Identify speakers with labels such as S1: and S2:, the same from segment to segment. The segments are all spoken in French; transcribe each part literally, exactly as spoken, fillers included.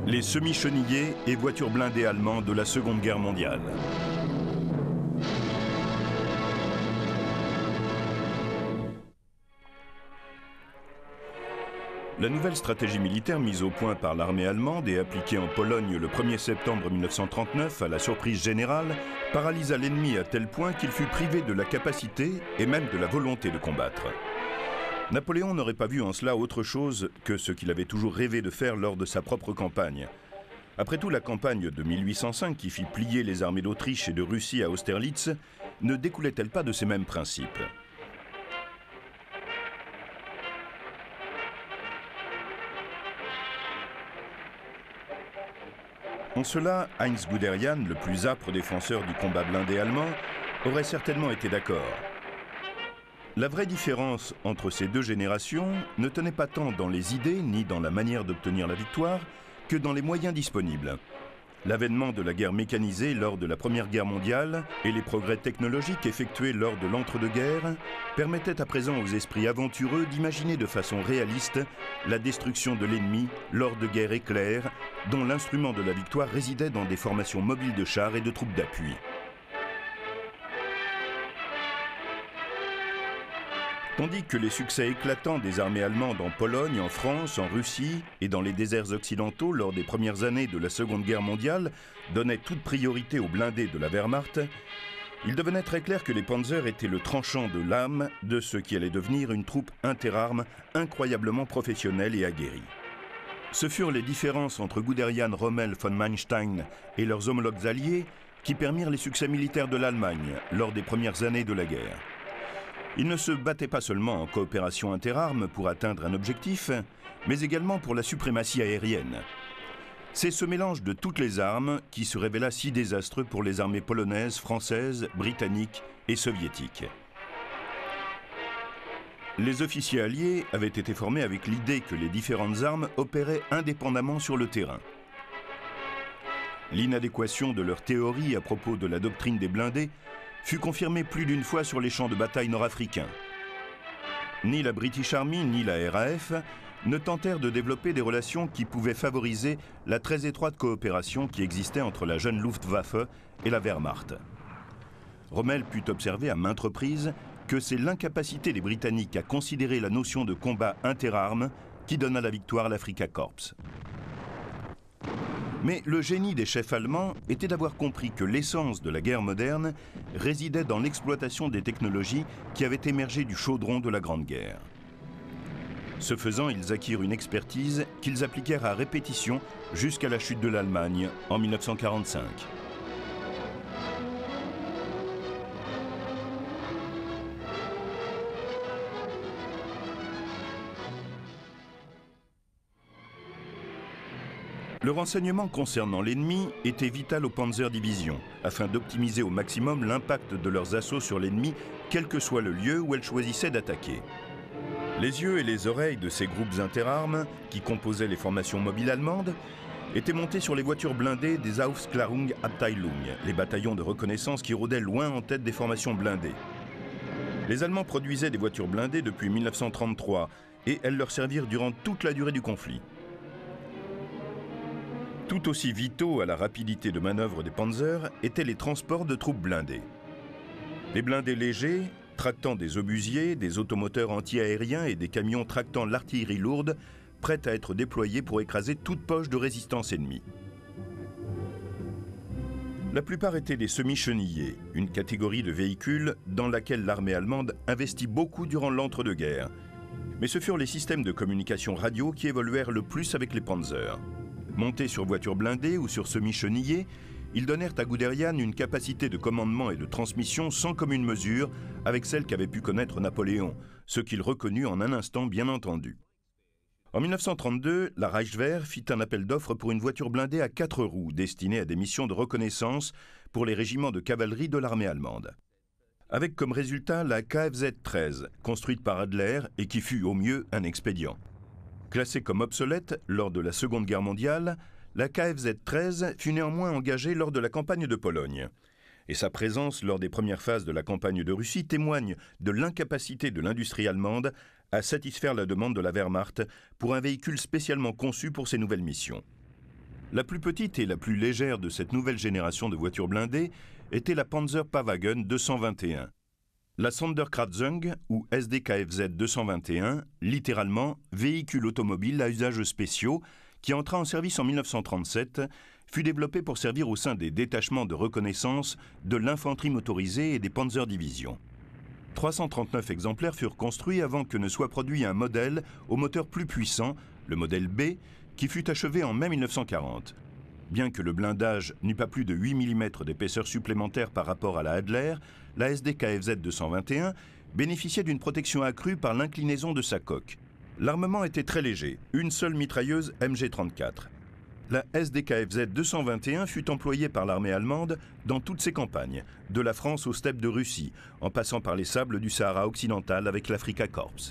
S1: Les semi-chenillés et voitures blindées allemands de la Seconde Guerre mondiale. La nouvelle stratégie militaire mise au point par l'armée allemande et appliquée en Pologne le premier septembre mille neuf cent trente-neuf à la surprise générale paralysa l'ennemi à tel point qu'il fut privé de la capacité et même de la volonté de combattre. Napoléon n'aurait pas vu en cela autre chose que ce qu'il avait toujours rêvé de faire lors de sa propre campagne. Après tout, la campagne de mille huit cent cinq qui fit plier les armées d'Autriche et de Russie à Austerlitz ne découlait-elle pas de ces mêmes principes ? En cela, Heinz Guderian, le plus âpre défenseur du combat blindé allemand, aurait certainement été d'accord. La vraie différence entre ces deux générations ne tenait pas tant dans les idées ni dans la manière d'obtenir la victoire que dans les moyens disponibles. L'avènement de la guerre mécanisée lors de la Première Guerre mondiale et les progrès technologiques effectués lors de l'entre-deux-guerres permettaient à présent aux esprits aventureux d'imaginer de façon réaliste la destruction de l'ennemi lors de guerres éclairs dont l'instrument de la victoire résidait dans des formations mobiles de chars et de troupes d'appui. Tandis que les succès éclatants des armées allemandes en Pologne, en France, en Russie et dans les déserts occidentaux lors des premières années de la Seconde Guerre mondiale donnaient toute priorité aux blindés de la Wehrmacht, il devenait très clair que les Panzers étaient le tranchant de l'âme de ce qui allait devenir une troupe interarmes incroyablement professionnelle et aguerrie. Ce furent les différences entre Guderian, Rommel, von Manstein et leurs homologues alliés qui permirent les succès militaires de l'Allemagne lors des premières années de la guerre. Ils ne se battaient pas seulement en coopération interarmes pour atteindre un objectif, mais également pour la suprématie aérienne. C'est ce mélange de toutes les armes qui se révéla si désastreux pour les armées polonaises, françaises, britanniques et soviétiques. Les officiers alliés avaient été formés avec l'idée que les différentes armes opéraient indépendamment sur le terrain. L'inadéquation de leur théorie à propos de la doctrine des blindés fut confirmée plus d'une fois sur les champs de bataille nord-africains. Ni la British Army ni la R A F ne tentèrent de développer des relations qui pouvaient favoriser la très étroite coopération qui existait entre la jeune Luftwaffe et la Wehrmacht. Rommel put observer à maintes reprises que c'est l'incapacité des Britanniques à considérer la notion de combat interarmes qui donna la victoire à l'Afrika Korps. Mais le génie des chefs allemands était d'avoir compris que l'essence de la guerre moderne résidait dans l'exploitation des technologies qui avaient émergé du chaudron de la Grande Guerre. Ce faisant, ils acquirent une expertise qu'ils appliquèrent à répétition jusqu'à la chute de l'Allemagne en mille neuf cent quarante-cinq. Le renseignement concernant l'ennemi était vital aux Panzerdivisions, afin d'optimiser au maximum l'impact de leurs assauts sur l'ennemi, quel que soit le lieu où elles choisissaient d'attaquer. Les yeux et les oreilles de ces groupes interarmes, qui composaient les formations mobiles allemandes, étaient montés sur les voitures blindées des Aufklärungsabteilung, les bataillons de reconnaissance qui rôdaient loin en tête des formations blindées. Les Allemands produisaient des voitures blindées depuis mille neuf cent trente-trois, et elles leur servirent durant toute la durée du conflit. Tout aussi vitaux à la rapidité de manœuvre des Panzers étaient les transports de troupes blindées. Les blindés légers, tractant des obusiers, des automoteurs anti-aériens et des camions tractant l'artillerie lourde, prêts à être déployés pour écraser toute poche de résistance ennemie. La plupart étaient des semi-chenillés, une catégorie de véhicules dans laquelle l'armée allemande investit beaucoup durant l'entre-deux-guerres. Mais ce furent les systèmes de communication radio qui évoluèrent le plus avec les Panzers. Montés sur voitures blindées ou sur semi-chenillés, ils donnèrent à Guderian une capacité de commandement et de transmission sans commune mesure avec celle qu'avait pu connaître Napoléon, ce qu'il reconnut en un instant bien entendu. En mille neuf cent trente-deux, la Reichswehr fit un appel d'offres pour une voiture blindée à quatre roues destinée à des missions de reconnaissance pour les régiments de cavalerie de l'armée allemande. Avec comme résultat la K F Z treize, construite par Adler et qui fut au mieux un expédient. Classée comme obsolète lors de la Seconde Guerre mondiale, la K F Z treize fut néanmoins engagée lors de la campagne de Pologne. Et sa présence lors des premières phases de la campagne de Russie témoigne de l'incapacité de l'industrie allemande à satisfaire la demande de la Wehrmacht pour un véhicule spécialement conçu pour ces nouvelles missions. La plus petite et la plus légère de cette nouvelle génération de voitures blindées était la Panzerpavagen deux cent vingt et un. La Sonderkratzung, ou S D K F Z deux cent vingt et un, littéralement « véhicule automobile à usages spéciaux », qui entra en service en mille neuf cent trente-sept, fut développée pour servir au sein des détachements de reconnaissance de l'infanterie motorisée et des Panzerdivisions. trois cent trente-neuf exemplaires furent construits avant que ne soit produit un modèle au moteur plus puissant, le modèle B, qui fut achevé en mai mille neuf cent quarante. Bien que le blindage n'eût pas plus de huit millimètres d'épaisseur supplémentaire par rapport à la Adler, la S D K F Z deux cent vingt et un bénéficiait d'une protection accrue par l'inclinaison de sa coque. L'armement était très léger, une seule mitrailleuse M G trente-quatre. La S D K F Z deux cent vingt et un fut employée par l'armée allemande dans toutes ses campagnes, de la France aux steppes de Russie, en passant par les sables du Sahara occidental avec l'Afrika Korps.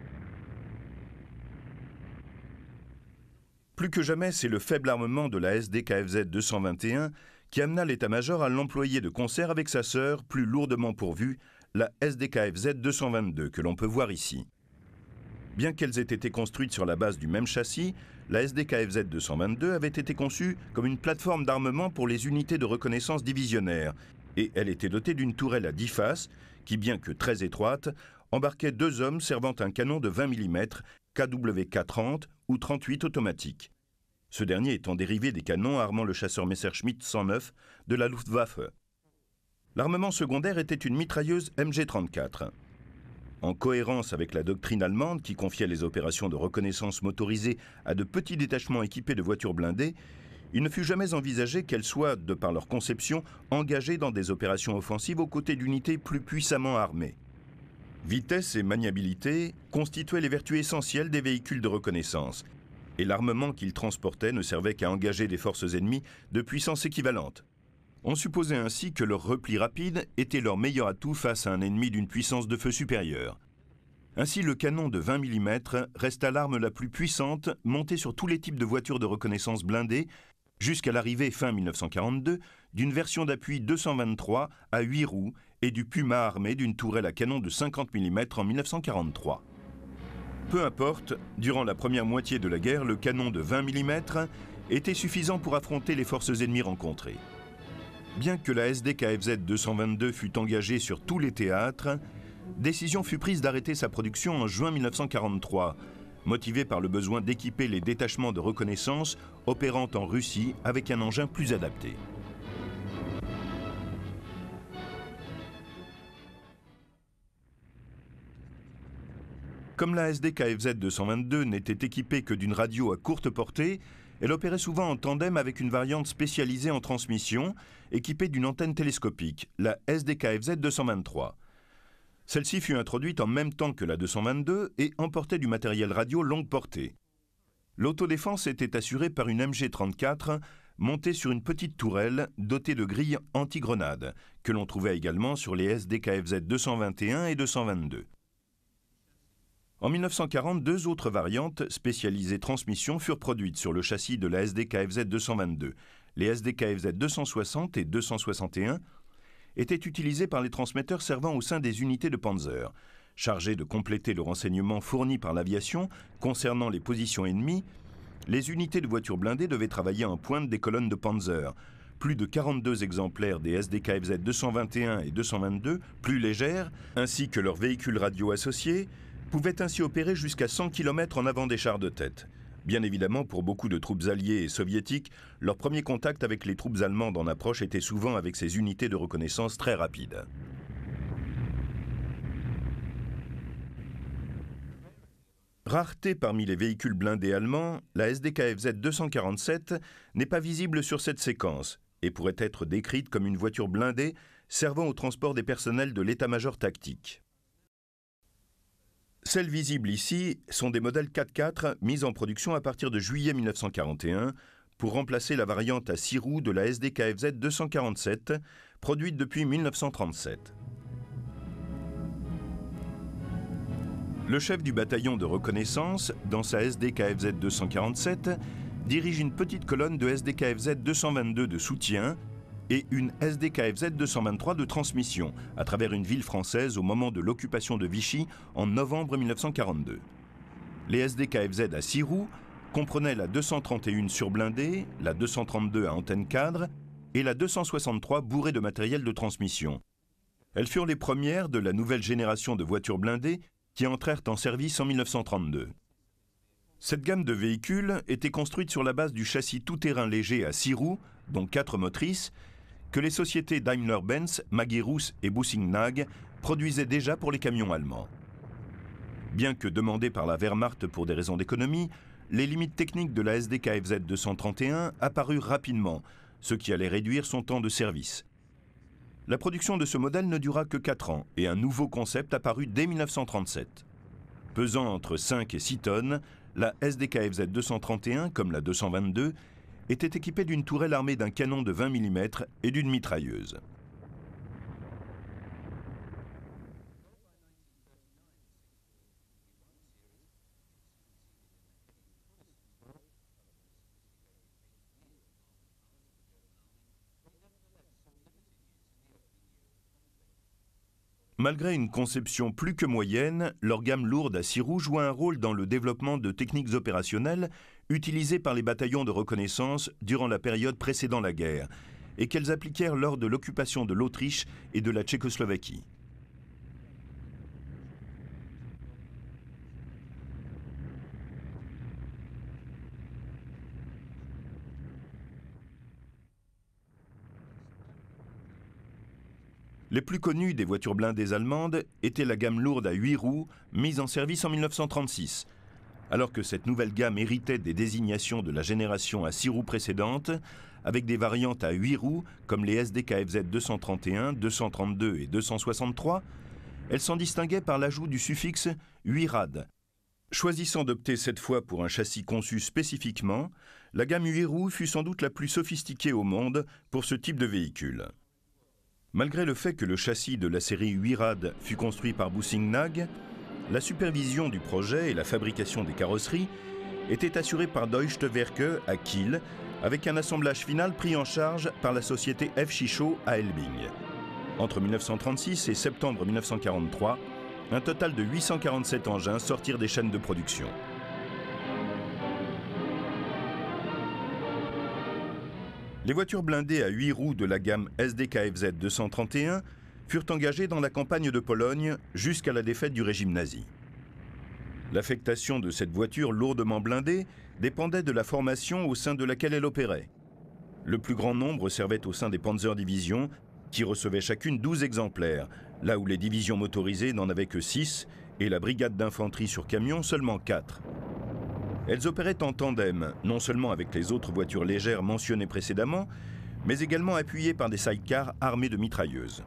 S1: Plus que jamais, c'est le faible armement de la S D K F Z deux cent vingt et un qui amena l'état-major à l'employer de concert avec sa sœur, plus lourdement pourvue, la S D K F Z deux cent vingt-deux, que l'on peut voir ici. Bien qu'elles aient été construites sur la base du même châssis, la S D K F Z deux cent vingt-deux avait été conçue comme une plateforme d'armement pour les unités de reconnaissance divisionnaires, et elle était dotée d'une tourelle à dix faces qui, bien que très étroite, embarquait deux hommes servant un canon de vingt millimètres K W K trente ou trente-huit automatique. Ce dernier étant dérivé des canons armant le chasseur Messerschmitt cent neuf de la Luftwaffe. L'armement secondaire était une mitrailleuse M G trente-quatre. En cohérence avec la doctrine allemande qui confiait les opérations de reconnaissance motorisée à de petits détachements équipés de voitures blindées, il ne fut jamais envisagé qu'elles soient, de par leur conception, engagées dans des opérations offensives aux côtés d'unités plus puissamment armées. Vitesse et maniabilité constituaient les vertus essentielles des véhicules de reconnaissance, et l'armement qu'ils transportaient ne servait qu'à engager des forces ennemies de puissance équivalente. On supposait ainsi que leur repli rapide était leur meilleur atout face à un ennemi d'une puissance de feu supérieure. Ainsi, le canon de vingt millimètres resta l'arme la plus puissante montée sur tous les types de voitures de reconnaissance blindées, jusqu'à l'arrivée fin mille neuf cent quarante-deux d'une version d'appui deux cent vingt-trois à huit roues et du Puma armé d'une tourelle à canon de cinquante millimètres en mille neuf cent quarante-trois. Peu importe, durant la première moitié de la guerre, le canon de vingt millimètres était suffisant pour affronter les forces ennemies rencontrées. Bien que la S D K F Z deux cent vingt-deux fût engagée sur tous les théâtres, décision fut prise d'arrêter sa production en juin mille neuf cent quarante-trois, motivée par le besoin d'équiper les détachements de reconnaissance opérant en Russie avec un engin plus adapté. Comme la S D K F Z deux cent vingt-deux n'était équipée que d'une radio à courte portée, elle opérait souvent en tandem avec une variante spécialisée en transmission, équipée d'une antenne télescopique, la S D K F Z deux cent vingt-trois. Celle-ci fut introduite en même temps que la deux cent vingt-deux et emportait du matériel radio longue portée. L'autodéfense était assurée par une M G trente-quatre montée sur une petite tourelle dotée de grilles anti-grenades, que l'on trouvait également sur les S D K F Z deux cent vingt et un et deux cent vingt-deux. En mille neuf cent quarante, deux autres variantes spécialisées transmission furent produites sur le châssis de la S D K F Z deux cent vingt-deux. Les S D K F Z deux cent soixante et deux cent soixante et un étaient utilisés par les transmetteurs servant au sein des unités de Panzer. Chargés de compléter le renseignement fourni par l'aviation concernant les positions ennemies, les unités de voitures blindées devaient travailler en pointe des colonnes de Panzer. Plus de quarante-deux exemplaires des S D K F Z deux cent vingt et un et deux cent vingt-deux, plus légères, ainsi que leurs véhicules radio associés, pouvaient ainsi opérer jusqu'à cent kilomètres en avant des chars de tête. Bien évidemment, pour beaucoup de troupes alliées et soviétiques, leur premier contact avec les troupes allemandes en approche était souvent avec ces unités de reconnaissance très rapides. Rareté parmi les véhicules blindés allemands, la S D K F Z deux cent quarante-sept n'est pas visible sur cette séquence et pourrait être décrite comme une voiture blindée servant au transport des personnels de l'état-major tactique. Celles visibles ici sont des modèles quatre-quatre mis en production à partir de juillet mille neuf cent quarante et un pour remplacer la variante à six roues de la S D K F Z deux cent quarante-sept, produite depuis mille neuf cent trente-sept. Le chef du bataillon de reconnaissance, dans sa S D K F Z deux cent quarante-sept, dirige une petite colonne de S D K F Z deux cent vingt-deux de soutien et une S D K F Z deux cent vingt-trois de transmission à travers une ville française au moment de l'occupation de Vichy en novembre mille neuf cent quarante-deux. Les S D K F Z à six roues comprenaient la deux cent trente et un surblindée, la deux cent trente-deux à antenne cadre et la deux cent soixante-trois bourrée de matériel de transmission. Elles furent les premières de la nouvelle génération de voitures blindées qui entrèrent en service en mille neuf cent trente-deux. Cette gamme de véhicules était construite sur la base du châssis tout-terrain léger à six roues, dont quatre motrices, que les sociétés Daimler-Benz, Magirus et Busing-Nag produisaient déjà pour les camions allemands. Bien que demandées par la Wehrmacht pour des raisons d'économie, les limites techniques de la S D K F Z deux cent trente et un apparurent rapidement, ce qui allait réduire son temps de service. La production de ce modèle ne dura que quatre ans et un nouveau concept apparut dès mille neuf cent trente-sept. Pesant entre cinq et six tonnes, la S D K F Z deux cent trente et un, comme la deux cent vingt-deux, était équipée d'une tourelle armée d'un canon de vingt millimètres et d'une mitrailleuse. Malgré une conception plus que moyenne, leur gamme lourde à six roues joua un rôle dans le développement de techniques opérationnelles utilisées par les bataillons de reconnaissance durant la période précédant la guerre et qu'elles appliquèrent lors de l'occupation de l'Autriche et de la Tchécoslovaquie. Les plus connues des voitures blindées allemandes étaient la gamme lourde à huit roues, mise en service en mille neuf cent trente-six. Alors que cette nouvelle gamme héritait des désignations de la génération à six roues précédente, avec des variantes à huit roues comme les S D K F Z deux cent trente et un, deux cent trente-deux et deux cent soixante-trois, elle s'en distinguait par l'ajout du suffixe huit rad. Choisissant d'opter cette fois pour un châssis conçu spécifiquement, la gamme huit roues fut sans doute la plus sophistiquée au monde pour ce type de véhicule. Malgré le fait que le châssis de la série huit rad fut construit par Busing-Nag, la supervision du projet et la fabrication des carrosseries étaient assurées par Deutsche Werke à Kiel, avec un assemblage final pris en charge par la société F. Chichot à Elbing. Entre mille neuf cent trente-six et septembre mille neuf cent quarante-trois, un total de huit cent quarante-sept engins sortirent des chaînes de production. Les voitures blindées à huit roues de la gamme S D K F Z deux cent trente et un furent engagées dans la campagne de Pologne jusqu'à la défaite du régime nazi. L'affectation de cette voiture lourdement blindée dépendait de la formation au sein de laquelle elle opérait. Le plus grand nombre servait au sein des Panzer-Divisions, qui recevaient chacune douze exemplaires, là où les divisions motorisées n'en avaient que six et la brigade d'infanterie sur camion seulement quatre. Elles opéraient en tandem, non seulement avec les autres voitures légères mentionnées précédemment, mais également appuyées par des sidecars armés de mitrailleuses.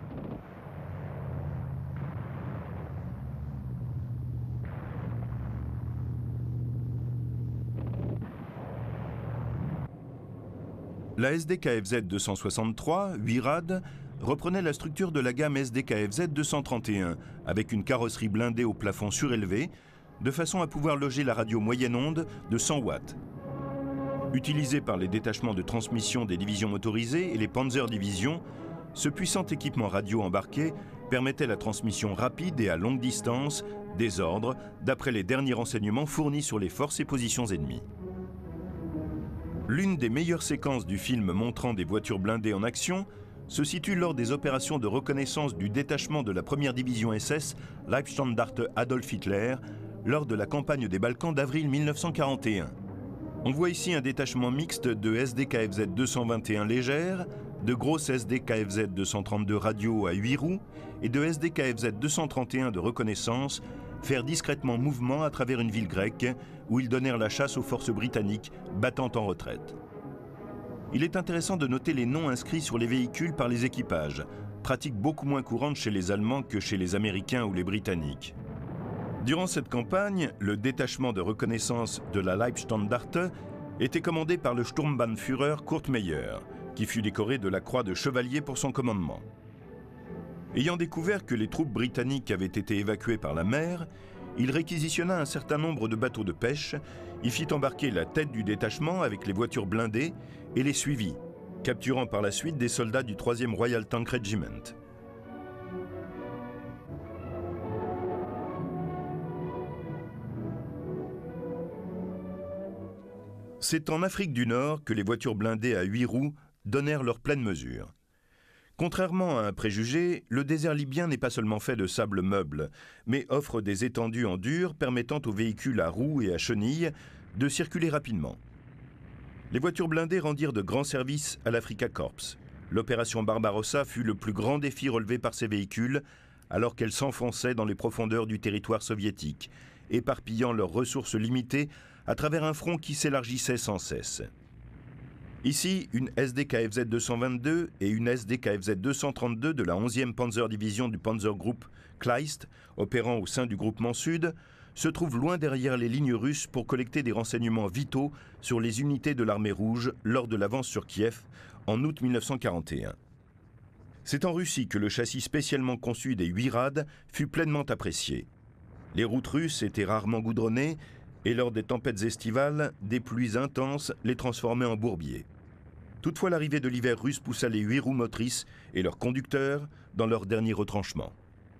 S1: La S D K F Z deux cent soixante-trois, huit rad, reprenait la structure de la gamme S D K F Z deux cent trente et un, avec une carrosserie blindée au plafond surélevé, de façon à pouvoir loger la radio moyenne onde de cent watts. Utilisé par les détachements de transmission des divisions motorisées et les Panzer-Divisions, ce puissant équipement radio embarqué permettait la transmission rapide et à longue distance des ordres, d'après les derniers renseignements fournis sur les forces et positions ennemies. L'une des meilleures séquences du film montrant des voitures blindées en action se situe lors des opérations de reconnaissance du détachement de la première division S S Leibstandarte Adolf Hitler lors de la campagne des Balkans d'avril mille neuf cent quarante et un. On voit ici un détachement mixte de S D K F Z deux cent vingt et un légères, de grosses S D K F Z deux cent trente-deux radio à huit roues et de S D K F Z deux cent trente et un de reconnaissance faire discrètement mouvement à travers une ville grecque où ils donnèrent la chasse aux forces britanniques battant en retraite. Il est intéressant de noter les noms inscrits sur les véhicules par les équipages, pratique beaucoup moins courante chez les Allemands que chez les Américains ou les Britanniques. Durant cette campagne, le détachement de reconnaissance de la Leibstandarte était commandé par le Sturmbannführer Kurt Meyer, qui fut décoré de la croix de chevalier pour son commandement. Ayant découvert que les troupes britanniques avaient été évacuées par la mer, il réquisitionna un certain nombre de bateaux de pêche, y fit embarquer la tête du détachement avec les voitures blindées et les suivit, capturant par la suite des soldats du troisième Royal Tank Regiment. C'est en Afrique du Nord que les voitures blindées à huit roues donnèrent leur pleine mesure. Contrairement à un préjugé, le désert libyen n'est pas seulement fait de sable meuble, mais offre des étendues en dur permettant aux véhicules à roues et à chenilles de circuler rapidement. Les voitures blindées rendirent de grands services à l'Afrika Korps. L'opération Barbarossa fut le plus grand défi relevé par ces véhicules, alors qu'elles s'enfonçaient dans les profondeurs du territoire soviétique, éparpillant leurs ressources limitées à travers un front qui s'élargissait sans cesse. Ici, une S D K F Z deux cent vingt-deux et une S D K F Z deux cent trente-deux de la onzième Panzer-Division du Panzergruppe Kleist, opérant au sein du groupement Sud, se trouvent loin derrière les lignes russes pour collecter des renseignements vitaux sur les unités de l'armée rouge lors de l'avance sur Kiev en août mille neuf cent quarante et un. C'est en Russie que le châssis spécialement conçu des huit rad fut pleinement apprécié. Les routes russes étaient rarement goudronnées et lors des tempêtes estivales, des pluies intenses les transformaient en bourbiers. Toutefois, l'arrivée de l'hiver russe poussa les huit roues motrices et leurs conducteurs dans leur dernier retranchement.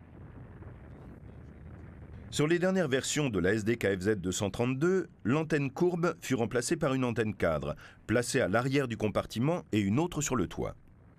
S1: Sur les dernières versions de la S D K F Z deux cent trente-deux, l'antenne courbe fut remplacée par une antenne cadre, placée à l'arrière du compartiment et une autre sur le toit.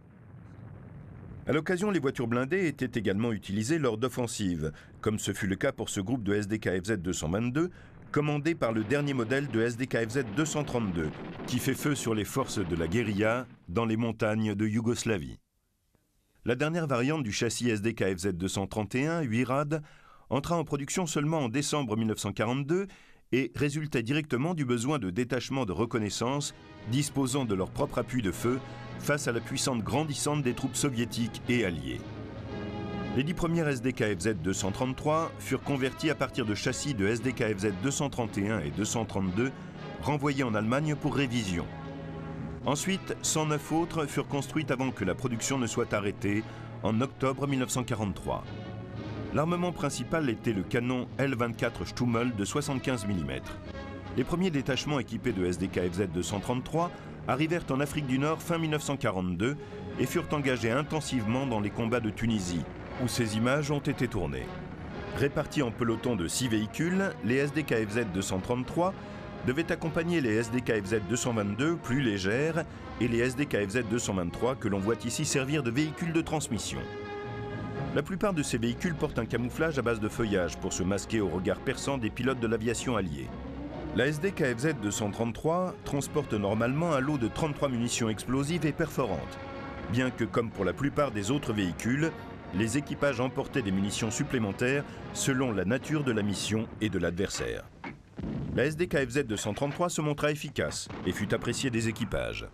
S1: À l'occasion, les voitures blindées étaient également utilisées lors d'offensives, comme ce fut le cas pour ce groupe de S D K F Z deux cent vingt-deux, commandé par le dernier modèle de S D K F Z deux cent trente-deux, qui fait feu sur les forces de la guérilla dans les montagnes de Yougoslavie. La dernière variante du châssis S D K F Z deux cent trente et un, huit rad, entra en production seulement en décembre mille neuf cent quarante-deux et résultait directement du besoin de détachements de reconnaissance disposant de leur propre appui de feu face à la puissance grandissante des troupes soviétiques et alliées. Les dix premières S D K F Z deux cent trente-trois furent convertis à partir de châssis de S D K F Z deux cent trente et un et deux cent trente-deux renvoyés en Allemagne pour révision. Ensuite, cent neuf autres furent construites avant que la production ne soit arrêtée en octobre mille neuf cent quarante-trois. L'armement principal était le canon L vingt-quatre Stummel de soixante-quinze millimètres. Les premiers détachements équipés de S D K F Z deux cent trente-trois arrivèrent en Afrique du Nord fin mille neuf cent quarante-deux et furent engagés intensivement dans les combats de Tunisie, où ces images ont été tournées. Répartis en pelotons de six véhicules, les S D K F Z deux cent trente-trois devaient accompagner les S D K F Z deux cent vingt-deux plus légères et les S D K F Z deux cent vingt-trois que l'on voit ici servir de véhicules de transmission. La plupart de ces véhicules portent un camouflage à base de feuillage pour se masquer au regard perçant des pilotes de l'aviation alliée. La S D K F Z deux cent trente-trois transporte normalement un lot de trente-trois munitions explosives et perforantes, bien que comme pour la plupart des autres véhicules, les équipages emportaient des munitions supplémentaires selon la nature de la mission et de l'adversaire. La S D K F Z deux cent trente-trois se montra efficace et fut appréciée des équipages.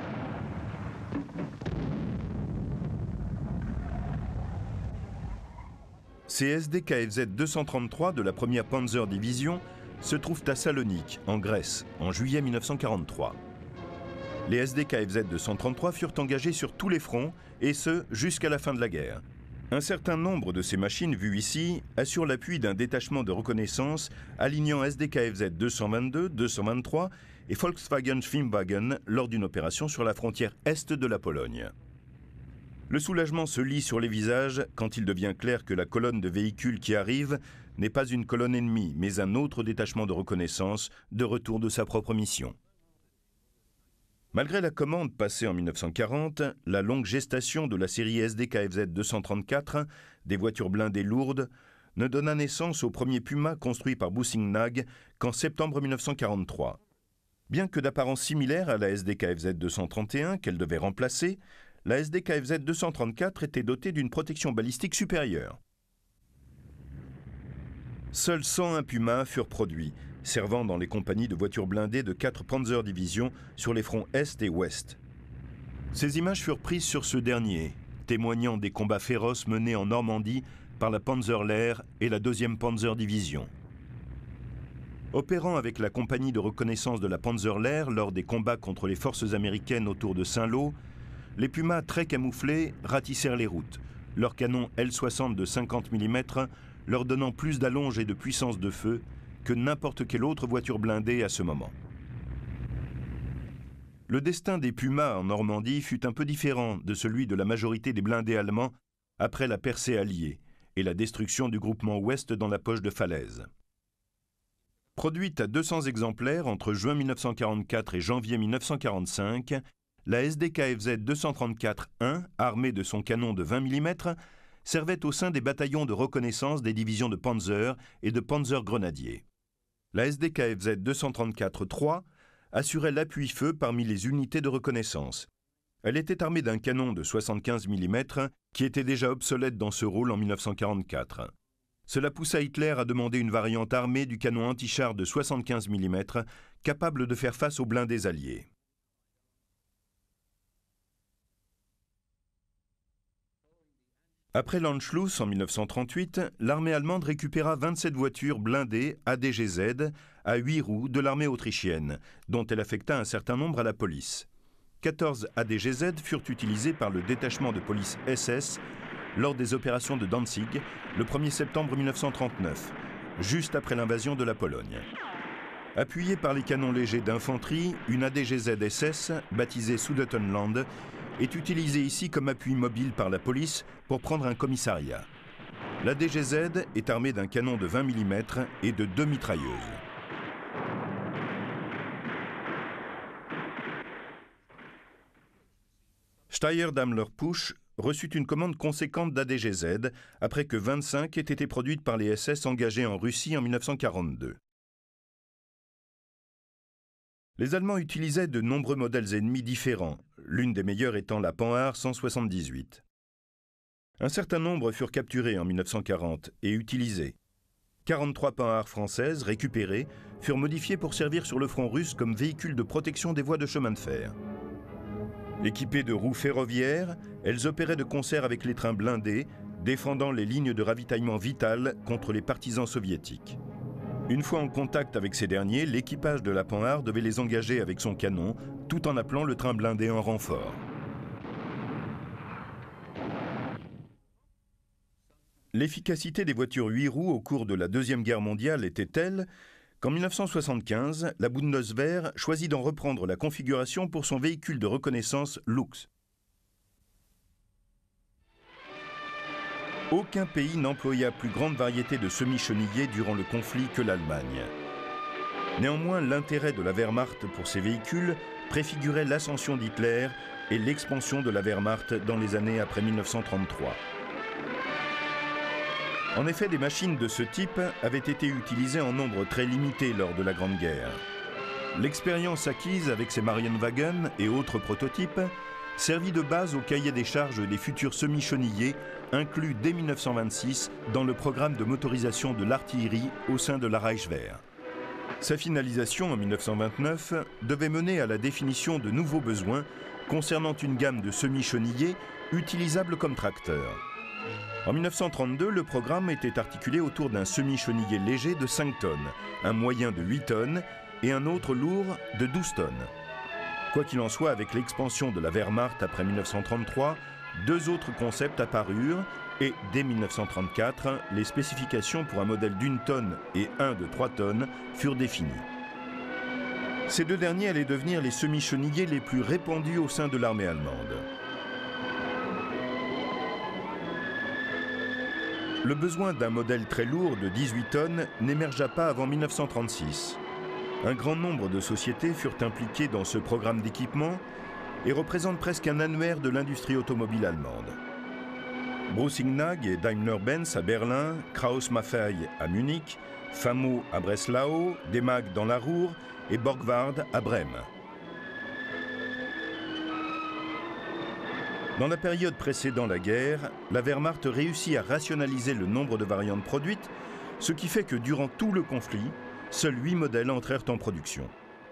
S1: Ces S D K F Z deux cent trente-trois de la première Panzer Division se trouvent à Salonique, en Grèce, en juillet mille neuf cent quarante-trois. Les S D K F Z deux cent trente-trois furent engagés sur tous les fronts, et ce, jusqu'à la fin de la guerre. Un certain nombre de ces machines vues ici assurent l'appui d'un détachement de reconnaissance alignant S D K F Z deux cent vingt-deux, deux cent vingt-trois et Volkswagen Schwimmwagen lors d'une opération sur la frontière est de la Pologne. Le soulagement se lit sur les visages quand il devient clair que la colonne de véhicules qui arrive n'est pas une colonne ennemie, mais un autre détachement de reconnaissance de retour de sa propre mission. Malgré la commande passée en mille neuf cent quarante, la longue gestation de la série S D K F Z deux cent trente-quatre, des voitures blindées lourdes, ne donna naissance au premier Puma construit par Büssing-Nag qu'en septembre mille neuf cent quarante-trois. Bien que d'apparence similaire à la S D K F Z deux cent trente et un qu'elle devait remplacer, la S D K F Z deux cent trente-quatre était dotée d'une protection balistique supérieure. Seuls cent un Puma furent produits, servant dans les compagnies de voitures blindées de quatre Panzer Divisions sur les fronts Est et Ouest. Ces images furent prises sur ce dernier, témoignant des combats féroces menés en Normandie par la Panzerlehr et la deuxième Panzer Division. Opérant avec la compagnie de reconnaissance de la Panzerlehr lors des combats contre les forces américaines autour de Saint-Lô, les Pumas très camouflés ratissèrent les routes, leurs canons L soixante de cinquante millimètres leur donnant plus d'allonge et de puissance de feu que n'importe quelle autre voiture blindée à ce moment. Le destin des Pumas en Normandie fut un peu différent de celui de la majorité des blindés allemands après la percée alliée et la destruction du groupement Ouest dans la poche de Falaise. Produite à deux cents exemplaires entre juin mille neuf cent quarante-quatre et janvier mille neuf cent quarante-cinq, la S D K F Z deux cent trente-quatre un, armée de son canon de vingt millimètres, servait au sein des bataillons de reconnaissance des divisions de Panzer et de Panzer Grenadier. La S D K F Z deux cent trente-quatre trois assurait l'appui-feu parmi les unités de reconnaissance. Elle était armée d'un canon de soixante-quinze millimètres qui était déjà obsolète dans ce rôle en mille neuf cent quarante-quatre. Cela poussa Hitler à demander une variante armée du canon anti-char de soixante-quinze millimètres capable de faire face aux blindés alliés. Après l'Anschluss en mille neuf cent trente-huit, l'armée allemande récupéra vingt-sept voitures blindées A D G Z à huit roues de l'armée autrichienne, dont elle affecta un certain nombre à la police. quatorze A D G Z furent utilisées par le détachement de police S S lors des opérations de Danzig le premier septembre mille neuf cent trente-neuf, juste après l'invasion de la Pologne. Appuyée par les canons légers d'infanterie, une A D G Z S S, baptisée Sudetenland, est utilisée ici comme appui mobile par la police pour prendre un commissariat. L'A D G Z est armée d'un canon de vingt millimètres et de deux mitrailleuses. Steyr-Daimler-Puch reçut une commande conséquente d'A D G Z après que vingt-cinq aient été produites par les S S engagés en Russie en mille neuf cent quarante-deux. Les Allemands utilisaient de nombreux modèles ennemis différents, l'une des meilleures étant la Panhard cent soixante-dix-huit. Un certain nombre furent capturés en mille neuf cent quarante et utilisés. quarante-trois Panhard françaises récupérées furent modifiées pour servir sur le front russe comme véhicules de protection des voies de chemin de fer. Équipées de roues ferroviaires, elles opéraient de concert avec les trains blindés, défendant les lignes de ravitaillement vitales contre les partisans soviétiques. Une fois en contact avec ces derniers, l'équipage de la Panhard devait les engager avec son canon, tout en appelant le train blindé en renfort. L'efficacité des voitures huit roues au cours de la Deuxième Guerre mondiale était telle qu'en mille neuf cent soixante-quinze, la Bundeswehr choisit d'en reprendre la configuration pour son véhicule de reconnaissance Luchs. Aucun pays n'employa plus grande variété de semi-chenillés durant le conflit que l'Allemagne. Néanmoins, l'intérêt de la Wehrmacht pour ces véhicules préfigurait l'ascension d'Hitler et l'expansion de la Wehrmacht dans les années après mille neuf cent trente-trois. En effet, des machines de ce type avaient été utilisées en nombre très limité lors de la Grande Guerre. L'expérience acquise avec ces Marienwagen et autres prototypes servit de base au cahier des charges des futurs semi-chenillés inclus dès mille neuf cent vingt-six dans le programme de motorisation de l'artillerie au sein de la Reichswehr. Sa finalisation en mille neuf cent vingt-neuf devait mener à la définition de nouveaux besoins concernant une gamme de semi-chenillés utilisables comme tracteurs. En mille neuf cent trente-deux, le programme était articulé autour d'un semi-chenillé léger de cinq tonnes, un moyen de huit tonnes et un autre lourd de douze tonnes. Quoi qu'il en soit, avec l'expansion de la Wehrmacht après mille neuf cent trente-trois, deux autres concepts apparurent et, dès mille neuf cent trente-quatre, les spécifications pour un modèle d'une tonne et un de trois tonnes furent définies. Ces deux derniers allaient devenir les semi-chenillés les plus répandus au sein de l'armée allemande. Le besoin d'un modèle très lourd de dix-huit tonnes n'émergea pas avant mille neuf cent trente-six. Un grand nombre de sociétés furent impliquées dans ce programme d'équipement et représentent presque un annuaire de l'industrie automobile allemande. Brüssing-Nag et Daimler-Benz à Berlin, Krauss-Maffei à Munich, Famo à Breslau, Demag dans la Ruhr et Borgward à Brême. Dans la période précédant la guerre, la Wehrmacht réussit à rationaliser le nombre de variantes produites, ce qui fait que durant tout le conflit, seuls huit modèles entrèrent en production.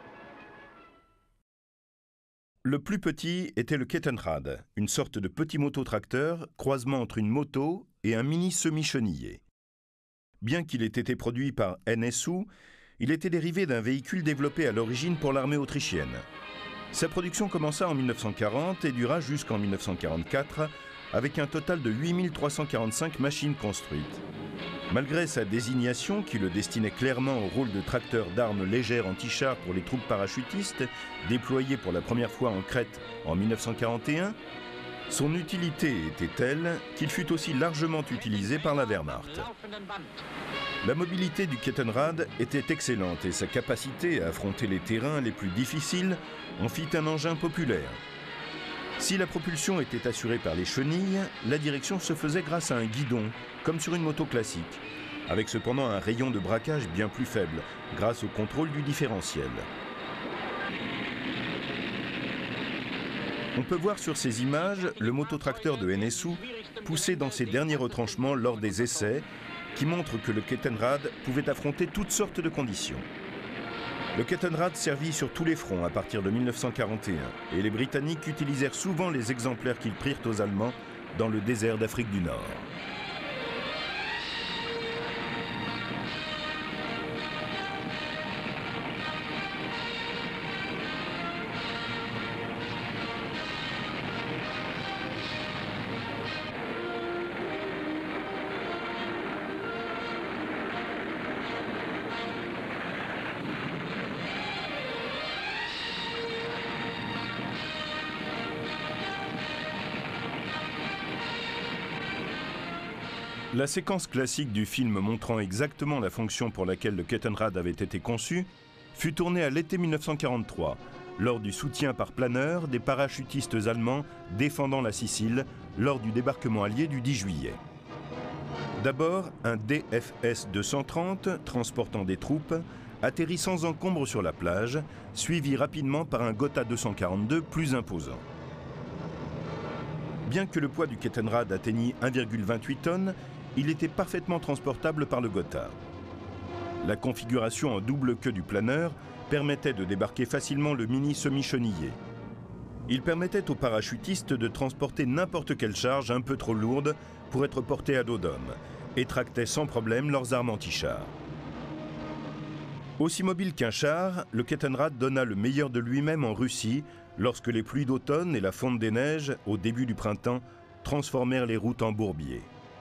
S1: Le plus petit était le Kettenrad, une sorte de petit mototracteur, croisement entre une moto et un mini semi-chenillé. Bien qu'il ait été produit par N S U, il était dérivé d'un véhicule développé à l'origine pour l'armée autrichienne. Sa production commença en mille neuf cent quarante et dura jusqu'en mille neuf cent quarante-quatre, avec un total de huit mille trois cent quarante-cinq machines construites. Malgré sa désignation, qui le destinait clairement au rôle de tracteur d'armes légères anti-chars pour les troupes parachutistes, déployées pour la première fois en Crète en mille neuf cent quarante et un, Son utilité était telle qu'il fut aussi largement utilisé par la Wehrmacht. La mobilité du Kettenrad était excellente et sa capacité à affronter les terrains les plus difficiles en fit un engin populaire. Si la propulsion était assurée par les chenilles, la direction se faisait grâce à un guidon, comme sur une moto classique, avec cependant un rayon de braquage bien plus faible, grâce au contrôle du différentiel. On peut voir sur ces images le mototracteur de N S U poussé dans ses derniers retranchements lors des essais, qui montrent que le Kettenrad pouvait affronter toutes sortes de conditions. Le Kettenrad servit sur tous les fronts à partir de mille neuf cent quarante et un, et les Britanniques utilisèrent souvent les exemplaires qu'ils prirent aux Allemands dans le désert d'Afrique du Nord. La séquence classique du film montrant exactement la fonction pour laquelle le Kettenrad avait été conçu fut tournée à l'été mille neuf cent quarante-trois, lors du soutien par planeur des parachutistes allemands défendant la Sicile lors du débarquement allié du dix juillet. D'abord, un D F S deux cent trente, transportant des troupes, atterrit sans encombre sur la plage, suivi rapidement par un Gotha deux cent quarante-deux plus imposant. Bien que le poids du Kettenrad atteignît un virgule vingt-huit tonnes, il était parfaitement transportable par le Gotha. La configuration en double queue du planeur permettait de débarquer facilement le mini semi-chenillé. Il permettait aux parachutistes de transporter n'importe quelle charge un peu trop lourde pour être portée à dos d'homme et tractait sans problème leurs armes anti-chars. Aussi mobile qu'un char, le Kettenrad donna le meilleur de lui-même en Russie lorsque les pluies d'automne et la fonte des neiges, au début du printemps, transformèrent les routes en bourbiers.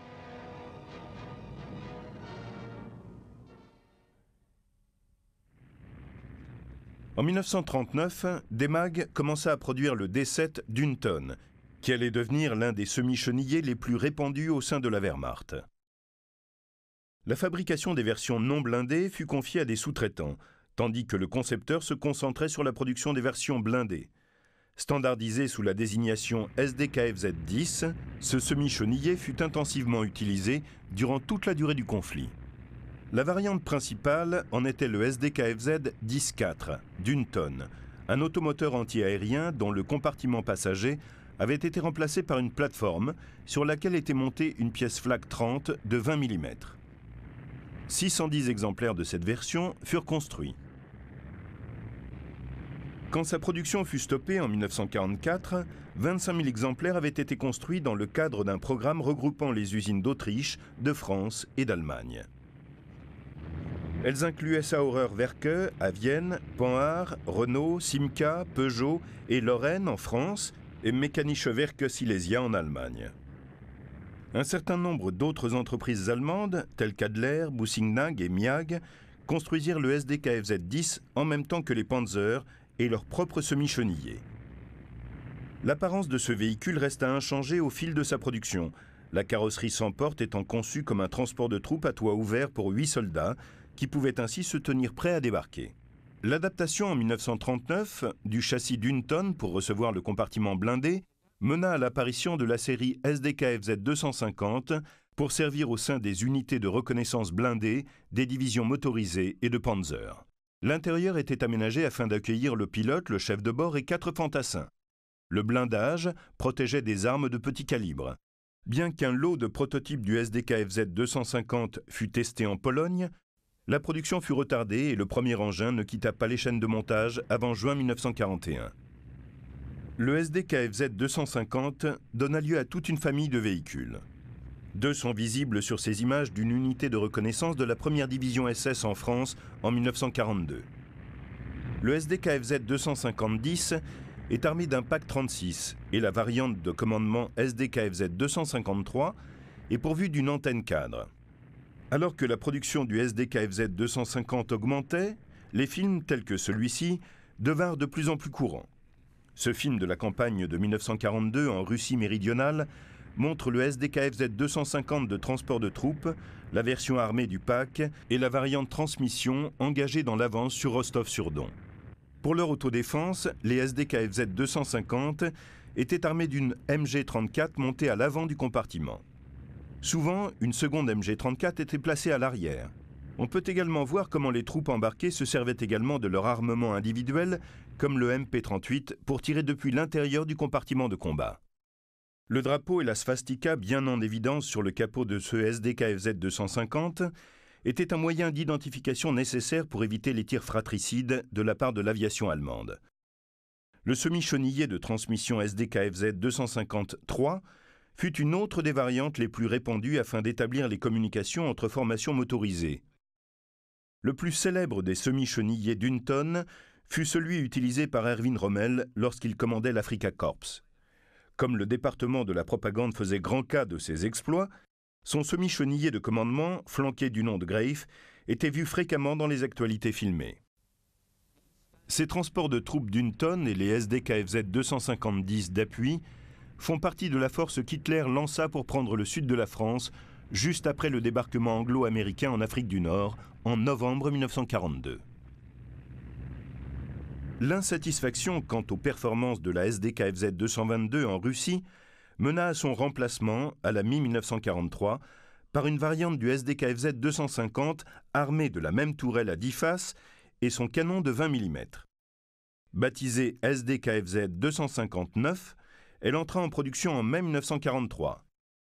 S1: En mille neuf cent trente-neuf, Demag commença à produire le D sept d'une tonne, qui allait devenir l'un des semi-chenillés les plus répandus au sein de la Wehrmacht. La fabrication des versions non blindées fut confiée à des sous-traitants, tandis que le concepteur se concentrait sur la production des versions blindées. Standardisé sous la désignation S D K F Z dix, ce semi-chenillé fut intensivement utilisé durant toute la durée du conflit. La variante principale en était le S D K F Z dix quatre, d'une tonne, un automoteur anti-aérien dont le compartiment passager avait été remplacé par une plateforme sur laquelle était montée une pièce flak trente de vingt millimètres. six cent dix exemplaires de cette version furent construits. Quand sa production fut stoppée en mille neuf cent quarante-quatre, vingt-cinq mille exemplaires avaient été construits dans le cadre d'un programme regroupant les usines d'Autriche, de France et d'Allemagne. Elles incluaient Saurer Werke à Vienne, Panhard, Renault, Simca, Peugeot et Lorraine en France et Mechanische Werke Silesia en Allemagne. Un certain nombre d'autres entreprises allemandes, telles qu'Adler, Bussingnag et Miag, construisirent le S D K F Z dix en même temps que les Panzer et leurs propres semi-chenillés. L'apparence de ce véhicule resta inchangée au fil de sa production, la carrosserie sans porte étant conçue comme un transport de troupes à toit ouvert pour huit soldats, qui pouvaient ainsi se tenir prêts à débarquer. L'adaptation en mille neuf cent trente-neuf du châssis d'une tonne pour recevoir le compartiment blindé mena à l'apparition de la série S D K F Z deux cent cinquante pour servir au sein des unités de reconnaissance blindées, des divisions motorisées et de Panzer. L'intérieur était aménagé afin d'accueillir le pilote, le chef de bord et quatre fantassins. Le blindage protégeait des armes de petit calibre. Bien qu'un lot de prototypes du S D K F Z deux cent cinquante fût testé en Pologne, la production fut retardée et le premier engin ne quitta pas les chaînes de montage avant juin mille neuf cent quarante et un. Le S D K F Z deux cent cinquante donna lieu à toute une famille de véhicules. Deux sont visibles sur ces images d'une unité de reconnaissance de la première division S S en France en mille neuf cent quarante-deux. Le S D K F Z deux cent cinquante dix est armé d'un Pak trente-six et la variante de commandement S D K F Z deux cent cinquante-trois est pourvue d'une antenne cadre. Alors que la production du S D K F Z deux cent cinquante augmentait, les films tels que celui-ci devinrent de plus en plus courants. Ce film de la campagne de mille neuf cent quarante-deux en Russie méridionale montre le S D K F Z deux cent cinquante de transport de troupes, la version armée du P A C et la variante transmission engagée dans l'avance sur Rostov-sur-Don. Pour leur autodéfense, les S D K F Z deux cent cinquante étaient armés d'une M G trente-quatre montée à l'avant du compartiment. Souvent, une seconde M G trente-quatre était placée à l'arrière. On peut également voir comment les troupes embarquées se servaient également de leur armement individuel, comme le M P trente-huit, pour tirer depuis l'intérieur du compartiment de combat. Le drapeau et la svastika bien en évidence sur le capot de ce S D K F Z deux cent cinquante étaient un moyen d'identification nécessaire pour éviter les tirs fratricides de la part de l'aviation allemande. Le semi-chenillé de transmission S D K F Z deux cent cinquante trois fut une autre des variantes les plus répandues afin d'établir les communications entre formations motorisées. Le plus célèbre des semi-chenillés d'une tonne fut celui utilisé par Erwin Rommel lorsqu'il commandait l'Afrika Korps. Comme le département de la propagande faisait grand cas de ses exploits, son semi-chenillé de commandement, flanqué du nom de Greif, était vu fréquemment dans les actualités filmées. Ces transports de troupes d'une tonne et les S D K F Z deux cent cinquante-dix d'appui font partie de la force qu'Hitler lança pour prendre le sud de la France juste après le débarquement anglo-américain en Afrique du Nord en novembre mille neuf cent quarante-deux. L'insatisfaction quant aux performances de la S D K F Z deux cent vingt-deux en Russie mena à son remplacement, à la mi mille neuf cent quarante-trois, par une variante du S D K F Z deux cent cinquante armée de la même tourelle à dix faces et son canon de vingt millimètres. Baptisée S D K F Z deux cent cinquante-neuf, elle entra en production en mai mille neuf cent quarante-trois.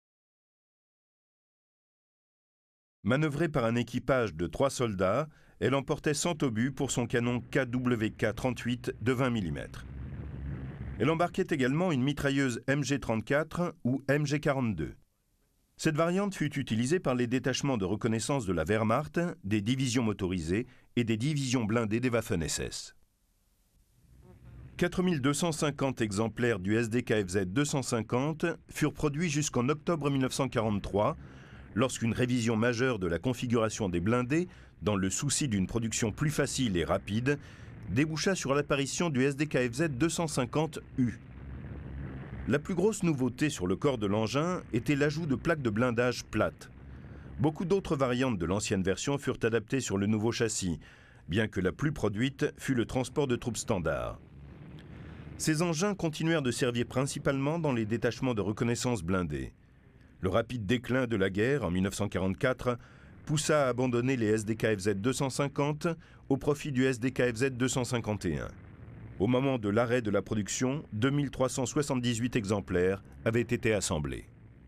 S1: Manœuvrée par un équipage de trois soldats, elle emportait cent obus pour son canon K W K trente-huit de vingt millimètres. Elle embarquait également une mitrailleuse M G trente-quatre ou M G quarante-deux. Cette variante fut utilisée par les détachements de reconnaissance de la Wehrmacht, des divisions motorisées et des divisions blindées des Waffen-S S. quatre mille deux cent cinquante exemplaires du S D K F Z deux cent cinquante furent produits jusqu'en octobre mille neuf cent quarante-trois, lorsqu'une révision majeure de la configuration des blindés, dans le souci d'une production plus facile et rapide, déboucha sur l'apparition du S D K F Z deux cent cinquante U. La plus grosse nouveauté sur le corps de l'engin était l'ajout de plaques de blindage plates. Beaucoup d'autres variantes de l'ancienne version furent adaptées sur le nouveau châssis, bien que la plus produite fût le transport de troupes standard. Ces engins continuèrent de servir principalement dans les détachements de reconnaissance blindés. Le rapide déclin de la guerre en mille neuf cent quarante-quatre poussa à abandonner les S D K F Z deux cent cinquante au profit du S D K F Z deux cent cinquante et un. Au moment de l'arrêt de la production, deux mille trois cent soixante-dix-huit exemplaires avaient été assemblés.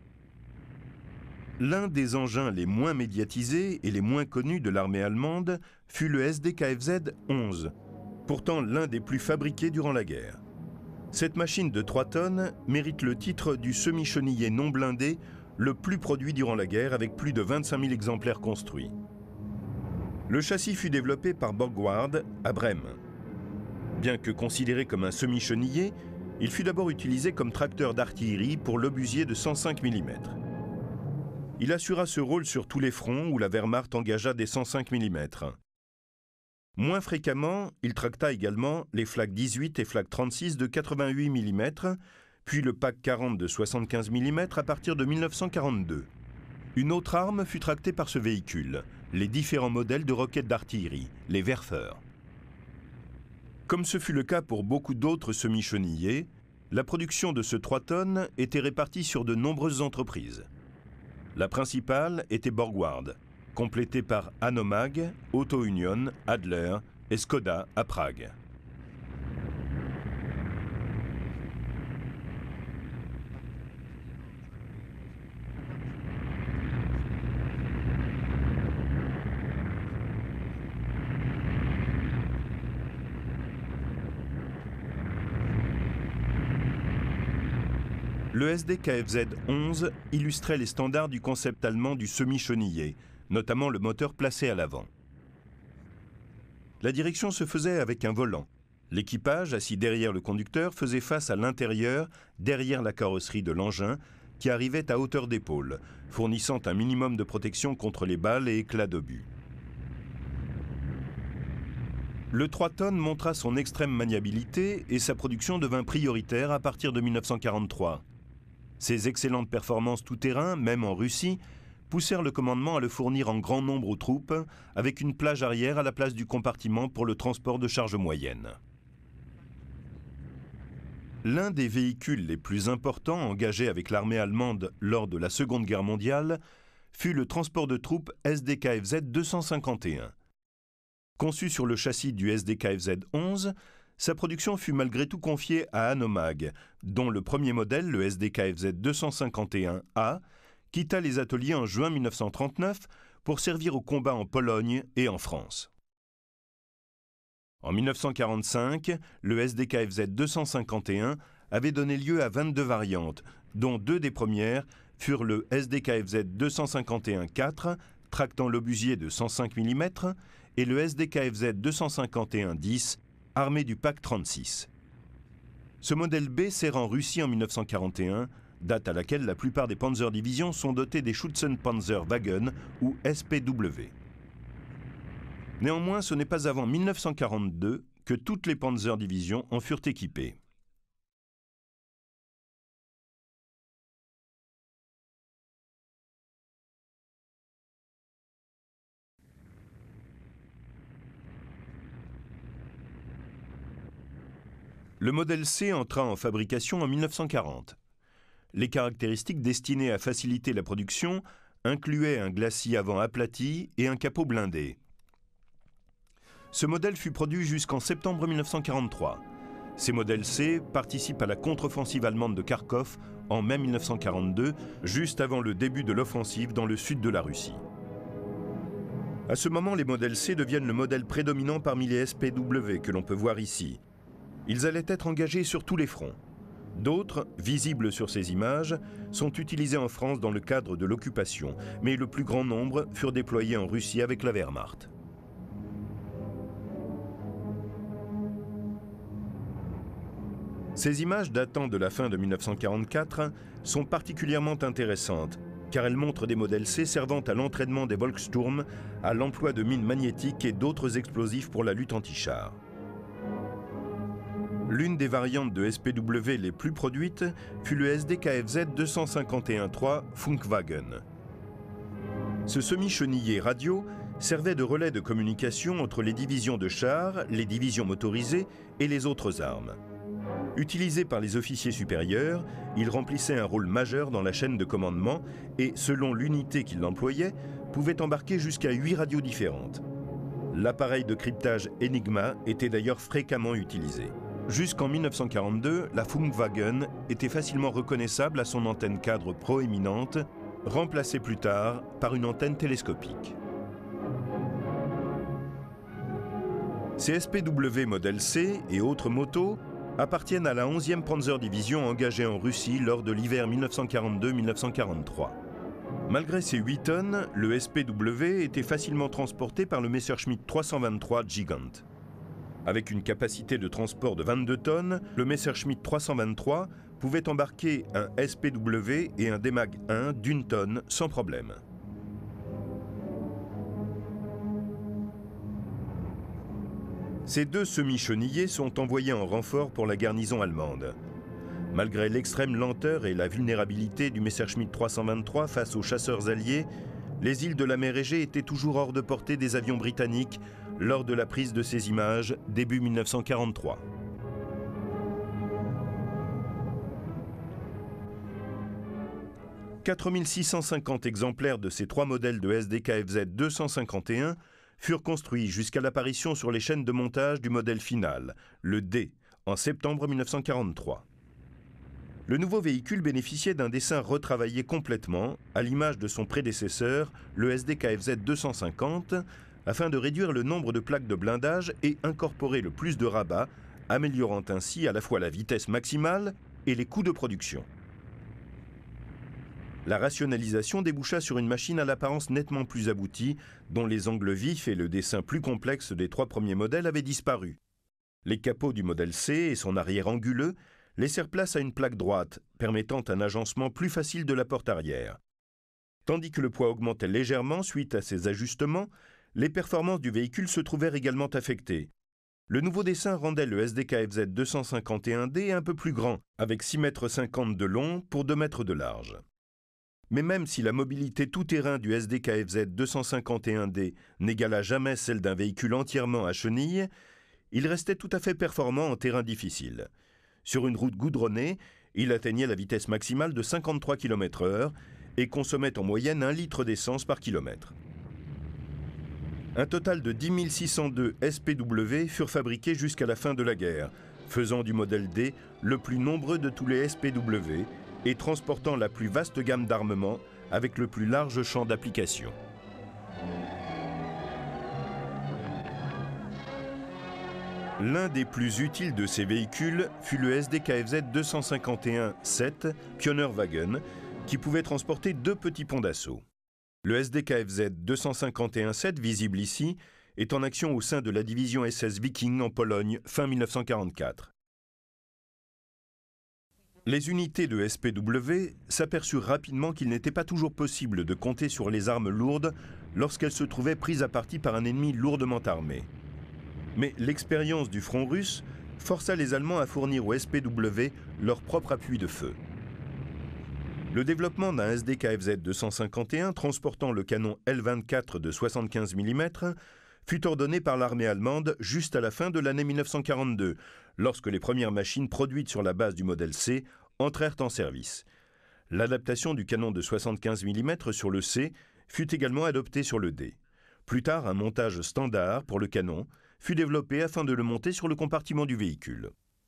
S1: L'un des engins les moins médiatisés et les moins connus de l'armée allemande fut le S D K F Z onze, pourtant l'un des plus fabriqués durant la guerre. Cette machine de trois tonnes mérite le titre du semi-chenillé non blindé le plus produit durant la guerre, avec plus de vingt-cinq mille exemplaires construits. Le châssis fut développé par Borgward à Brême. Bien que considéré comme un semi-chenillé, il fut d'abord utilisé comme tracteur d'artillerie pour l'obusier de cent cinq millimètres. Il assura ce rôle sur tous les fronts où la Wehrmacht engagea des cent cinq millimètres. Moins fréquemment, il tracta également les Flak dix-huit et Flak trente-six de quatre-vingt-huit millimètres, puis le Pak quarante de soixante-quinze millimètres à partir de mille neuf cent quarante-deux. Une autre arme fut tractée par ce véhicule, les différents modèles de roquettes d'artillerie, les Werfer. Comme ce fut le cas pour beaucoup d'autres semi-chenillés, la production de ce trois tonnes était répartie sur de nombreuses entreprises. La principale était Borgward, complétée par Hanomag, Auto Union, Adler et Skoda à Prague. Le S D K F Z onze illustrait les standards du concept allemand du semi-chenillé, notamment le moteur placé à l'avant. La direction se faisait avec un volant. L'équipage, assis derrière le conducteur, faisait face à l'intérieur, derrière la carrosserie de l'engin, qui arrivait à hauteur d'épaule, fournissant un minimum de protection contre les balles et éclats d'obus. Le trois tonnes montra son extrême maniabilité et sa production devint prioritaire à partir de mille neuf cent quarante-trois. Ses excellentes performances tout-terrain, même en Russie, poussèrent le commandement à le fournir en grand nombre aux troupes, avec une plage arrière à la place du compartiment pour le transport de charges moyennes. L'un des véhicules les plus importants engagés avec l'armée allemande lors de la Seconde Guerre mondiale fut le transport de troupes S D K F Z deux cent cinquante et un. Conçu sur le châssis du S D K F Z onze, sa production fut malgré tout confiée à Hanomag, dont le premier modèle, le S D K F Z deux cent cinquante et un A, quitta les ateliers en juin mille neuf cent trente-neuf pour servir au combat en Pologne et en France. En mille neuf cent quarante-cinq, le S D K F Z deux cent cinquante et un avait donné lieu à vingt-deux variantes, dont deux des premières furent le S D K F Z deux cent cinquante et un quatre, tractant l'obusier de cent cinq millimètres, et le S D K F Z deux cent cinquante et un dix, armé du Pak trente-six. Ce modèle B sert en Russie en mille neuf cent quarante et un, date à laquelle la plupart des Panzer-divisions sont dotées des Schützenpanzerwagen ou S P W. Néanmoins, ce n'est pas avant mille neuf cent quarante-deux que toutes les Panzer-divisions en furent équipées. Le modèle C entra en fabrication en mille neuf cent quarante. Les caractéristiques destinées à faciliter la production incluaient un glacis avant aplati et un capot blindé. Ce modèle fut produit jusqu'en septembre mille neuf cent quarante-trois. Ces modèles C participent à la contre-offensive allemande de Kharkov en mai mille neuf cent quarante-deux, juste avant le début de l'offensive dans le sud de la Russie. À ce moment, les modèles C deviennent le modèle prédominant parmi les S P W que l'on peut voir ici. Ils allaient être engagés sur tous les fronts. D'autres, visibles sur ces images, sont utilisés en France dans le cadre de l'occupation, mais le plus grand nombre furent déployés en Russie avec la Wehrmacht. Ces images datant de la fin de mille neuf cent quarante-quatre sont particulièrement intéressantes, car elles montrent des modèles C servant à l'entraînement des Volkssturm, à l'emploi de mines magnétiques et d'autres explosifs pour la lutte anti-char. L'une des variantes de S P W les plus produites fut le S D K F Z deux cent cinquante et un trois Funkwagen. Ce semi-chenillé radio servait de relais de communication entre les divisions de chars, les divisions motorisées et les autres armes. Utilisé par les officiers supérieurs, il remplissait un rôle majeur dans la chaîne de commandement et, selon l'unité qui l'employait, pouvait embarquer jusqu'à huit radios différentes. L'appareil de cryptage Enigma était d'ailleurs fréquemment utilisé. Jusqu'en mille neuf cent quarante-deux, la Funkwagen était facilement reconnaissable à son antenne cadre proéminente, remplacée plus tard par une antenne télescopique. Ces S P W modèle C et autres motos appartiennent à la onzième Panzer-division engagée en Russie lors de l'hiver mille neuf cent quarante-deux mille neuf cent quarante-trois. Malgré ses huit tonnes, le S P W était facilement transporté par le Messerschmitt trois cent vingt-trois Gigant. Avec une capacité de transport de vingt-deux tonnes, le Messerschmitt trois cent vingt-trois pouvait embarquer un S P W et un D MAG un d'une tonne sans problème. Ces deux semi-chenillés sont envoyés en renfort pour la garnison allemande. Malgré l'extrême lenteur et la vulnérabilité du Messerschmitt trois cent vingt-trois face aux chasseurs alliés, les îles de la mer Égée étaient toujours hors de portée des avions britanniques lors de la prise de ces images début mille neuf cent quarante-trois. quatre mille six cent cinquante exemplaires de ces trois modèles de S D K F Z deux cent cinquante et un furent construits jusqu'à l'apparition sur les chaînes de montage du modèle final, le D, en septembre mille neuf cent quarante-trois. Le nouveau véhicule bénéficiait d'un dessin retravaillé complètement, à l'image de son prédécesseur, le S D K F Z deux cent cinquante, afin de réduire le nombre de plaques de blindage et incorporer le plus de rabats, améliorant ainsi à la fois la vitesse maximale et les coûts de production. La rationalisation déboucha sur une machine à l'apparence nettement plus aboutie, dont les angles vifs et le dessin plus complexe des trois premiers modèles avaient disparu. Les capots du modèle C et son arrière anguleux laissèrent place à une plaque droite, permettant un agencement plus facile de la porte arrière. Tandis que le poids augmentait légèrement suite à ces ajustements, les performances du véhicule se trouvèrent également affectées. Le nouveau dessin rendait le S D K F Z deux cent cinquante et un D un peu plus grand, avec six mètres cinquante de long pour deux mètres de large. Mais même si la mobilité tout-terrain du S D K F Z deux cent cinquante et un D n'égala jamais celle d'un véhicule entièrement à chenilles, il restait tout à fait performant en terrain difficile. Sur une route goudronnée, il atteignait la vitesse maximale de cinquante-trois kilomètres heure et consommait en moyenne un litre d'essence par kilomètre. Un total de dix mille six cent deux S P W furent fabriqués jusqu'à la fin de la guerre, faisant du modèle D le plus nombreux de tous les S P W et transportant la plus vaste gamme d'armements avec le plus large champ d'application. L'un des plus utiles de ces véhicules fut le S D K F Z deux cent cinquante et un sept Pioneerwagen, qui pouvait transporter deux petits ponts d'assaut. Le S D K F Z deux cent cinquante et un sept, visible ici, est en action au sein de la division S S Viking en Pologne, fin mille neuf cent quarante-quatre. Les unités de S P W s'aperçurent rapidement qu'il n'était pas toujours possible de compter sur les armes lourdes lorsqu'elles se trouvaient prises à partie par un ennemi lourdement armé. Mais l'expérience du front russe força les Allemands à fournir au S P W leur propre appui de feu. Le développement d'un S D K F Z deux cent cinquante et un transportant le canon L vingt-quatre de soixante-quinze millimètres fut ordonné par l'armée allemande juste à la fin de l'année mille neuf cent quarante-deux, lorsque les premières machines produites sur la base du modèle C entrèrent en service. L'adaptation du canon de soixante-quinze millimètres sur le C fut également adoptée sur le D. Plus tard, un montage standard pour le canon fut développé afin de le monter sur le compartiment du véhicule.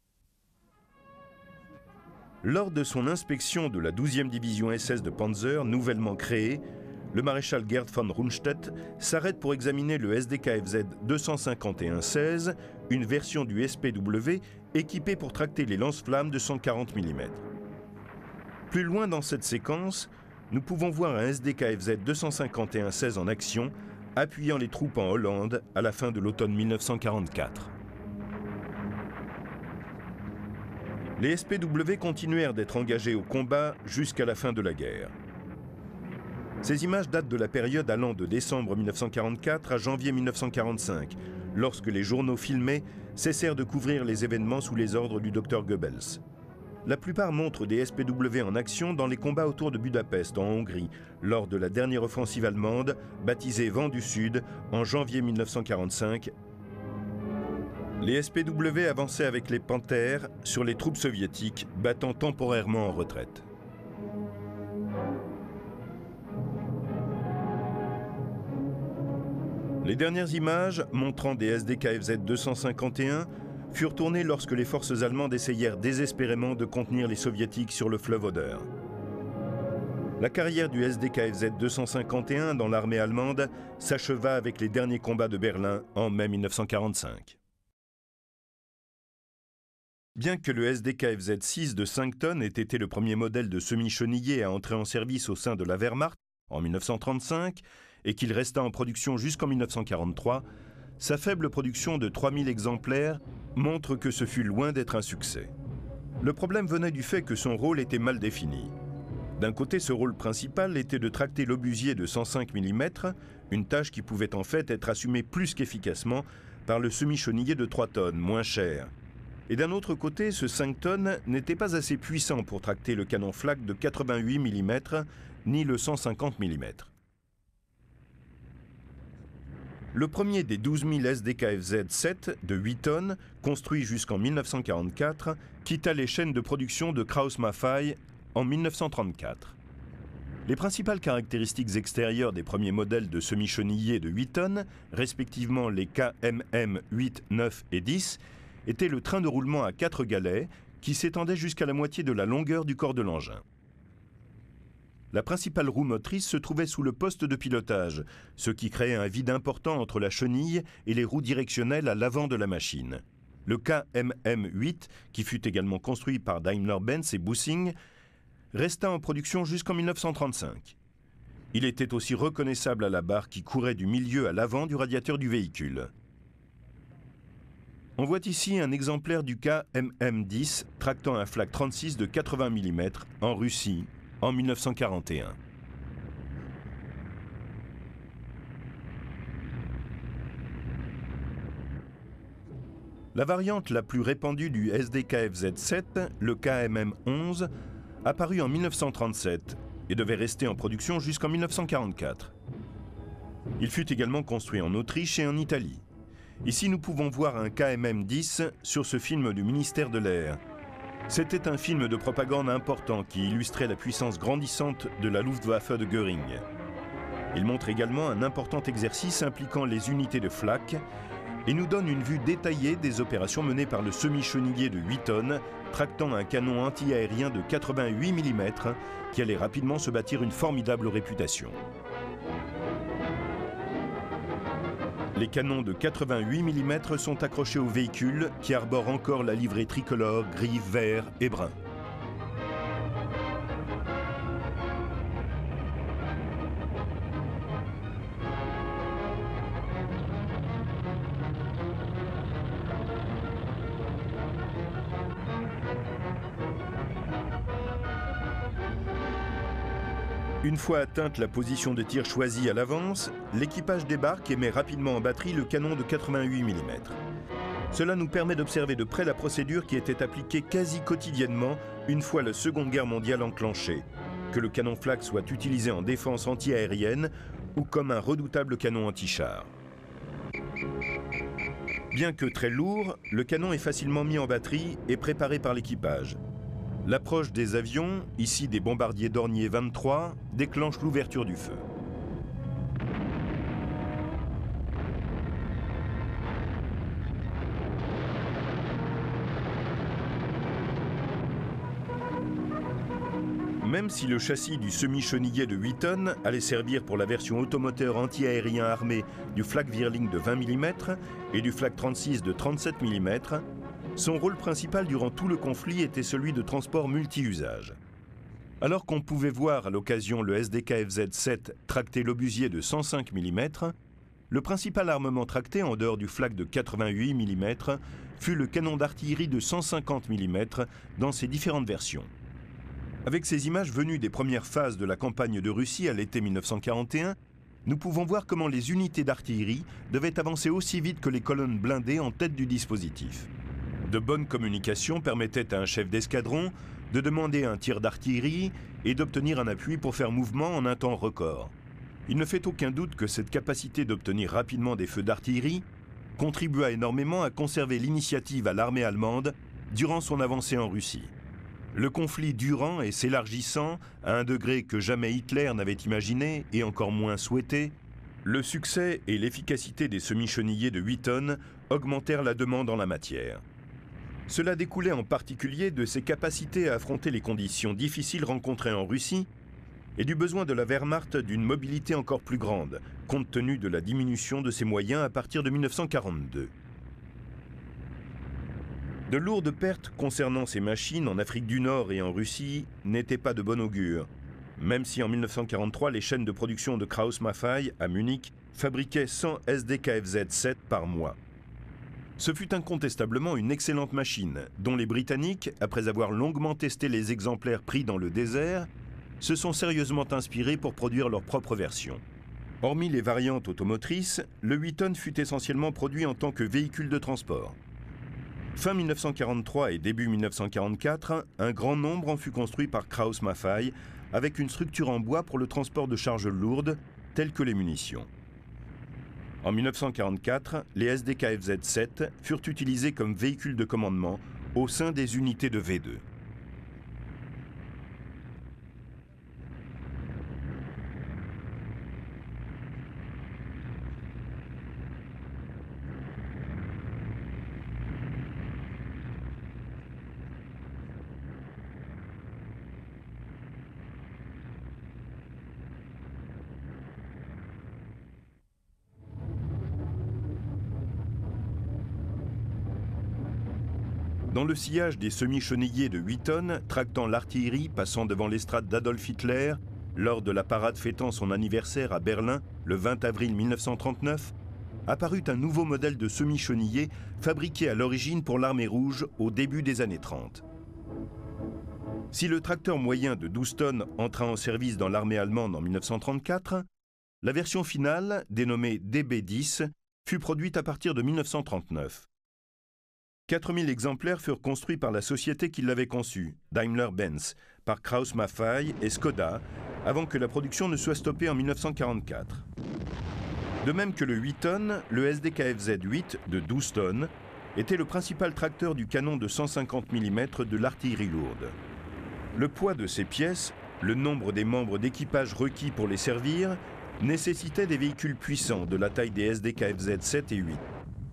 S1: Lors de son inspection de la douzième division S S de Panzer, nouvellement créée, le maréchal Gerd von Rundstedt s'arrête pour examiner le S D K F Z deux cent cinquante et un seize, une version du S P W équipée pour tracter les lance-flammes de cent quarante millimètres. Plus loin dans cette séquence, nous pouvons voir un S D K F Z deux cent cinquante et un seize en action, appuyant les troupes en Hollande à la fin de l'automne mille neuf cent quarante-quatre. Les S P W continuèrent d'être engagés au combat jusqu'à la fin de la guerre. Ces images datent de la période allant de décembre mille neuf cent quarante-quatre à janvier mille neuf cent quarante-cinq, lorsque les journaux filmés cessèrent de couvrir les événements sous les ordres du docteur Goebbels. La plupart montrent des S P W en action dans les combats autour de Budapest, en Hongrie, lors de la dernière offensive allemande, baptisée Vent du Sud, en janvier mille neuf cent quarante-cinq. Les S P W avançaient avec les Panthers sur les troupes soviétiques, battant temporairement en retraite. Les dernières images, montrant des S D K F Z deux cent cinquante et un, furent tournées lorsque les forces allemandes essayèrent désespérément de contenir les soviétiques sur le fleuve Oder. La carrière du S D K F Z deux cent cinquante et un dans l'armée allemande s'acheva avec les derniers combats de Berlin en mai mille neuf cent quarante-cinq. Bien que le S D K F Z six de cinq tonnes ait été le premier modèle de semi-chenillé à entrer en service au sein de la Wehrmacht en mille neuf cent trente-cinq et qu'il resta en production jusqu'en mille neuf cent quarante-trois, sa faible production de trois mille exemplaires montre que ce fut loin d'être un succès. Le problème venait du fait que son rôle était mal défini. D'un côté, ce rôle principal était de tracter l'obusier de cent cinq millimètres, une tâche qui pouvait en fait être assumée plus qu'efficacement par le semi-chenillé de trois tonnes, moins cher. Et d'un autre côté, ce cinq tonnes n'était pas assez puissant pour tracter le canon flak de quatre-vingt-huit millimètres, ni le cent cinquante millimètres. Le premier des douze mille S D K F Z sept de huit tonnes, construit jusqu'en mille neuf cent quarante-quatre, quitta les chaînes de production de Krauss-Maffei en mille neuf cent trente-quatre. Les principales caractéristiques extérieures des premiers modèles de semi-chenillés de huit tonnes, respectivement les K M M huit, neuf et dix, étaient le train de roulement à quatre galets qui s'étendait jusqu'à la moitié de la longueur du corps de l'engin. La principale roue motrice se trouvait sous le poste de pilotage, ce qui créait un vide important entre la chenille et les roues directionnelles à l'avant de la machine. Le K M M huit, qui fut également construit par Daimler-Benz et Bussing, resta en production jusqu'en mille neuf cent trente-cinq. Il était aussi reconnaissable à la barre qui courait du milieu à l'avant du radiateur du véhicule. On voit ici un exemplaire du K M M dix tractant un flak trente-six de quatre-vingts millimètres en Russie en mille neuf cent quarante et un. La variante la plus répandue du S D K F Z sept, le K M M onze, apparut en mille neuf cent trente-sept et devait rester en production jusqu'en mille neuf cent quarante-quatre. Il fut également construit en Autriche et en Italie. Ici, nous pouvons voir un K M M dix sur ce film du ministère de l'Air. C'était un film de propagande important qui illustrait la puissance grandissante de la Luftwaffe de Göring. Il montre également un important exercice impliquant les unités de flak et nous donne une vue détaillée des opérations menées par le semi-chenillé de huit tonnes, tractant un canon anti-aérien de quatre-vingt-huit millimètres qui allait rapidement se bâtir une formidable réputation. Les canons de quatre-vingt-huit millimètres sont accrochés au véhicule qui arbore encore la livrée tricolore gris, vert et brun. Une fois atteinte la position de tir choisie à l'avance, l'équipage débarque et met rapidement en batterie le canon de quatre-vingt-huit millimètres. Cela nous permet d'observer de près la procédure qui était appliquée quasi quotidiennement une fois la Seconde Guerre mondiale enclenchée, que le canon flak soit utilisé en défense anti-aérienne ou comme un redoutable canon anti-char. Bien que très lourd, le canon est facilement mis en batterie et préparé par l'équipage. L'approche des avions, ici des bombardiers Dornier vingt-trois, déclenche l'ouverture du feu. Même si le châssis du semi-chenillé de huit tonnes allait servir pour la version automoteur anti-aérien armé du flak Whirling de vingt millimètres et du flak trente-six de trente-sept millimètres, son rôle principal durant tout le conflit était celui de transport multi-usage. Alors qu'on pouvait voir à l'occasion le S D K F Z sept tracter l'obusier de cent cinq millimètres, le principal armement tracté en dehors du flak de quatre-vingt-huit millimètres fut le canon d'artillerie de cent cinquante millimètres dans ses différentes versions. Avec ces images venues des premières phases de la campagne de Russie à l'été mille neuf cent quarante et un, nous pouvons voir comment les unités d'artillerie devaient avancer aussi vite que les colonnes blindées en tête du dispositif. De bonnes communications permettaient à un chef d'escadron de demander un tir d'artillerie et d'obtenir un appui pour faire mouvement en un temps record. Il ne fait aucun doute que cette capacité d'obtenir rapidement des feux d'artillerie contribua énormément à conserver l'initiative à l'armée allemande durant son avancée en Russie. Le conflit durant et s'élargissant à un degré que jamais Hitler n'avait imaginé et encore moins souhaité, le succès et l'efficacité des semi-chenillés de huit tonnes augmentèrent la demande en la matière. Cela découlait en particulier de ses capacités à affronter les conditions difficiles rencontrées en Russie et du besoin de la Wehrmacht d'une mobilité encore plus grande, compte tenu de la diminution de ses moyens à partir de mille neuf cent quarante-deux. De lourdes pertes concernant ces machines en Afrique du Nord et en Russie n'étaient pas de bon augure, même si en mille neuf cent quarante-trois, les chaînes de production de Krauss-Maffei à Munich fabriquaient cent S D K F Z sept par mois. Ce fut incontestablement une excellente machine, dont les Britanniques, après avoir longuement testé les exemplaires pris dans le désert, se sont sérieusement inspirés pour produire leur propre version. Hormis les variantes automotrices, le huit tonnes fut essentiellement produit en tant que véhicule de transport. Fin mille neuf cent quarante-trois et début mille neuf cent quarante-quatre, un grand nombre en fut construit par Krauss-Maffei, avec une structure en bois pour le transport de charges lourdes, telles que les munitions. En mille neuf cent quarante-quatre, les S D K F Z sept furent utilisés comme véhicules de commandement au sein des unités de V deux. Dans le sillage des semi-chenillés de huit tonnes, tractant l'artillerie passant devant l'estrade d'Adolf Hitler, lors de la parade fêtant son anniversaire à Berlin le vingt avril mille neuf cent trente-neuf, apparut un nouveau modèle de semi-chenillé fabriqué à l'origine pour l'armée rouge au début des années trente. Si le tracteur moyen de douze tonnes entra en service dans l'armée allemande en mille neuf cent trente-quatre, la version finale, dénommée D B dix, fut produite à partir de mille neuf cent trente-neuf. quatre mille exemplaires furent construits par la société qui l'avait conçu, Daimler-Benz, par Krauss-Maffei et Skoda, avant que la production ne soit stoppée en mille neuf cent quarante-quatre. De même que le huit tonnes, le S D K F Z huit de douze tonnes était le principal tracteur du canon de cent cinquante millimètres de l'artillerie lourde. Le poids de ces pièces, le nombre des membres d'équipage requis pour les servir, nécessitait des véhicules puissants de la taille des S D K F Z sept et huit.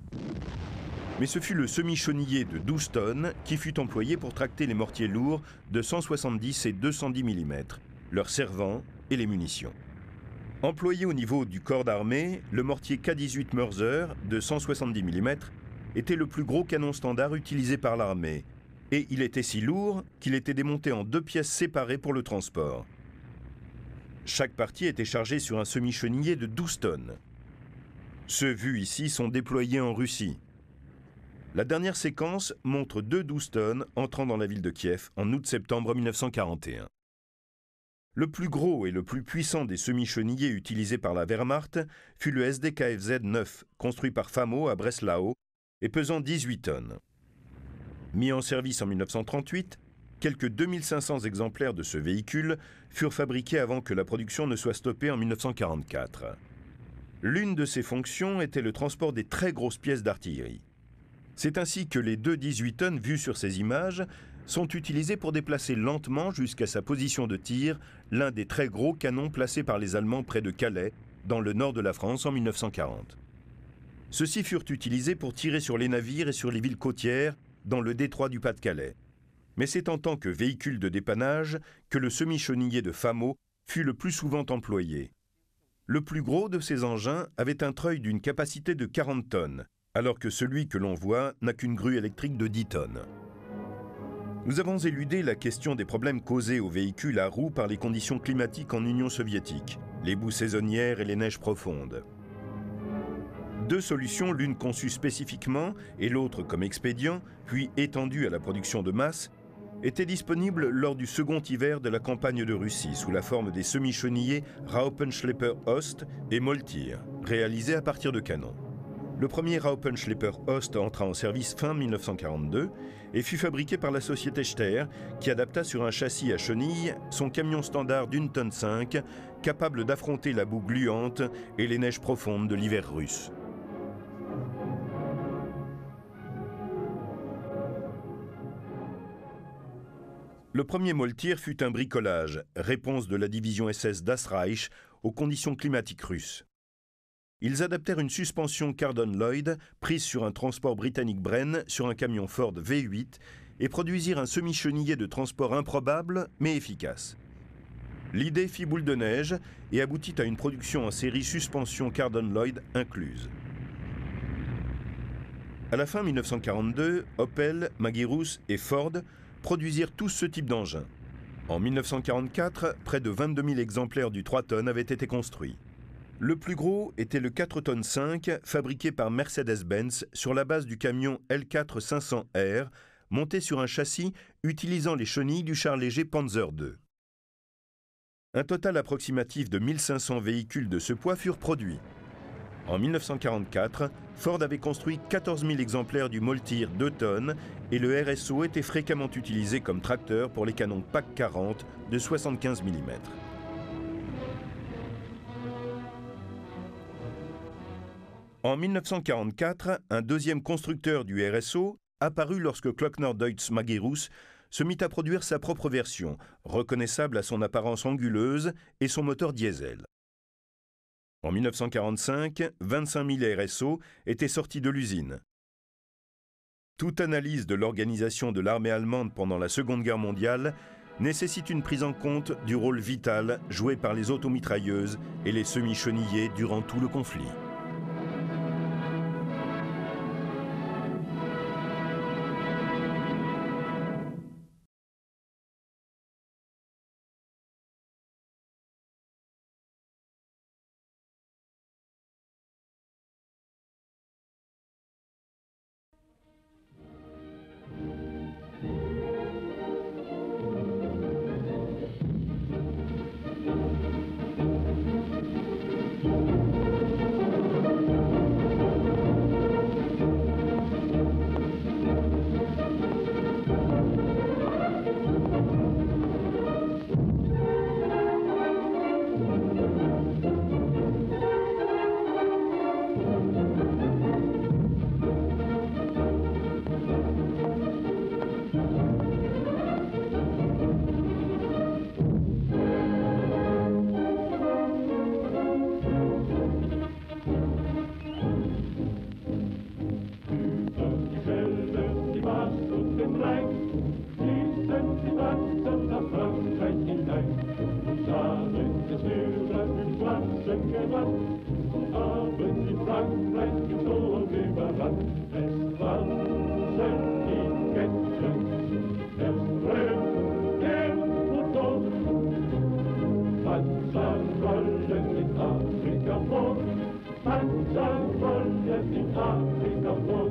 S1: Mais ce fut le semi-chenillé de douze tonnes qui fut employé pour tracter les mortiers lourds de cent soixante-dix et deux cent dix millimètres, leurs servants et les munitions. Employé au niveau du corps d'armée, le mortier K dix-huit Mörser de cent soixante-dix millimètres était le plus gros canon standard utilisé par l'armée, et il était si lourd qu'il était démonté en deux pièces séparées pour le transport. Chaque partie était chargée sur un semi-chenillé de douze tonnes. Ceux vus ici sont déployés en Russie. La dernière séquence montre deux douze tonnes entrant dans la ville de Kiev en août-septembre mille neuf cent quarante et un. Le plus gros et le plus puissant des semi-chenillés utilisés par la Wehrmacht fut le S D K F Z neuf, construit par Famo à Breslau et pesant dix-huit tonnes. Mis en service en mille neuf cent trente-huit, quelques deux mille cinq cents exemplaires de ce véhicule furent fabriqués avant que la production ne soit stoppée en mille neuf cent quarante-quatre. L'une de ses fonctions était le transport des très grosses pièces d'artillerie. C'est ainsi que les deux dix-huit tonnes vues sur ces images sont utilisées pour déplacer lentement jusqu'à sa position de tir l'un des très gros canons placés par les Allemands près de Calais, dans le nord de la France en mille neuf cent quarante. Ceux-ci furent utilisés pour tirer sur les navires et sur les villes côtières dans le détroit du Pas-de-Calais. Mais c'est en tant que véhicule de dépannage que le semi-chenillé de Famo fut le plus souvent employé. Le plus gros de ces engins avait un treuil d'une capacité de quarante tonnes, alors que celui que l'on voit n'a qu'une grue électrique de dix tonnes. Nous avons éludé la question des problèmes causés aux véhicules à roues par les conditions climatiques en Union soviétique, les boues saisonnières et les neiges profondes. Deux solutions, l'une conçue spécifiquement et l'autre comme expédient, puis étendue à la production de masse, étaient disponibles lors du second hiver de la campagne de Russie sous la forme des semi-chenillés Raupenschlepper Ost et Moltir, réalisés à partir de canons. Le premier Raupenschlepper Ost entra en service fin mille neuf cent quarante-deux et fut fabriqué par la société Steyr, qui adapta sur un châssis à chenilles son camion standard d'une tonne cinq, capable d'affronter la boue gluante et les neiges profondes de l'hiver russe. Le premier Moltir fut un bricolage, réponse de la division S S Das Reich aux conditions climatiques russes. Ils adaptèrent une suspension Cardon-Lloyd prise sur un transport britannique Bren sur un camion Ford V huit et produisirent un semi-chenillé de transport improbable mais efficace. L'idée fit boule de neige et aboutit à une production en série suspension Cardon-Lloyd incluse. À la fin mille neuf cent quarante-deux, Opel, Magirus et Ford produisirent tous ce type d'engin. En mille neuf cent quarante-quatre, près de vingt-deux mille exemplaires du trois tonnes avaient été construits. Le plus gros était le quatre tonnes cinq, fabriqué par Mercedes-Benz sur la base du camion L quatre cinq cents R, monté sur un châssis utilisant les chenilles du char léger Panzer deux. Un total approximatif de mille cinq cents véhicules de ce poids furent produits. En mille neuf cent quarante-quatre, Ford avait construit quatorze mille exemplaires du Moltir deux tonnes et le R S O était fréquemment utilisé comme tracteur pour les canons P A C quarante de soixante-quinze millimètres. En mille neuf cent quarante-quatre, un deuxième constructeur du R S O apparut lorsque Klockner Deutz Magirus se mit à produire sa propre version, reconnaissable à son apparence anguleuse et son moteur diesel. En mille neuf cent quarante-cinq, vingt-cinq mille R S O étaient sortis de l'usine. Toute analyse de l'organisation de l'armée allemande pendant la Seconde Guerre mondiale nécessite une prise en compte du rôle vital joué par les automitrailleuses et les semi-chenillés durant tout le conflit.
S2: Afrika fort.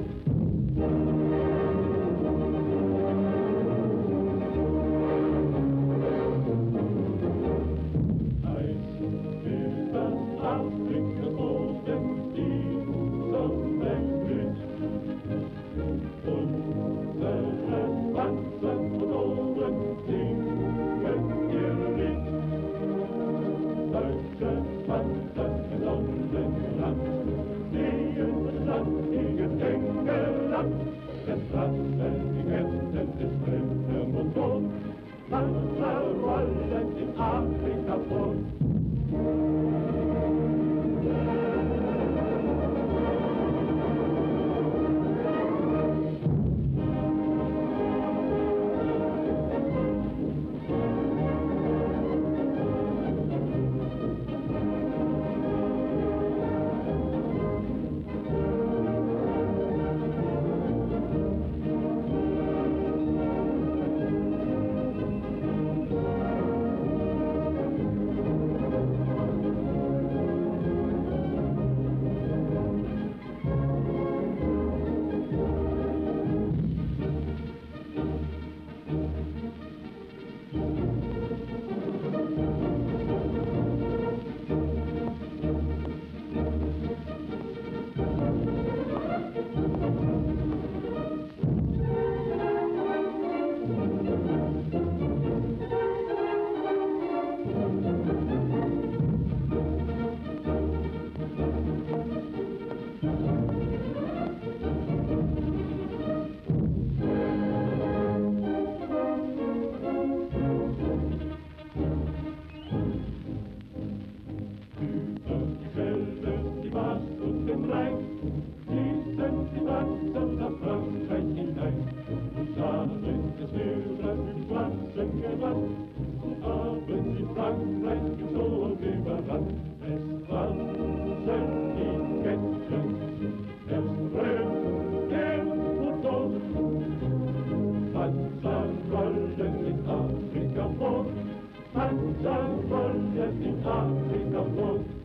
S2: Panzer rollen in Afrika fort.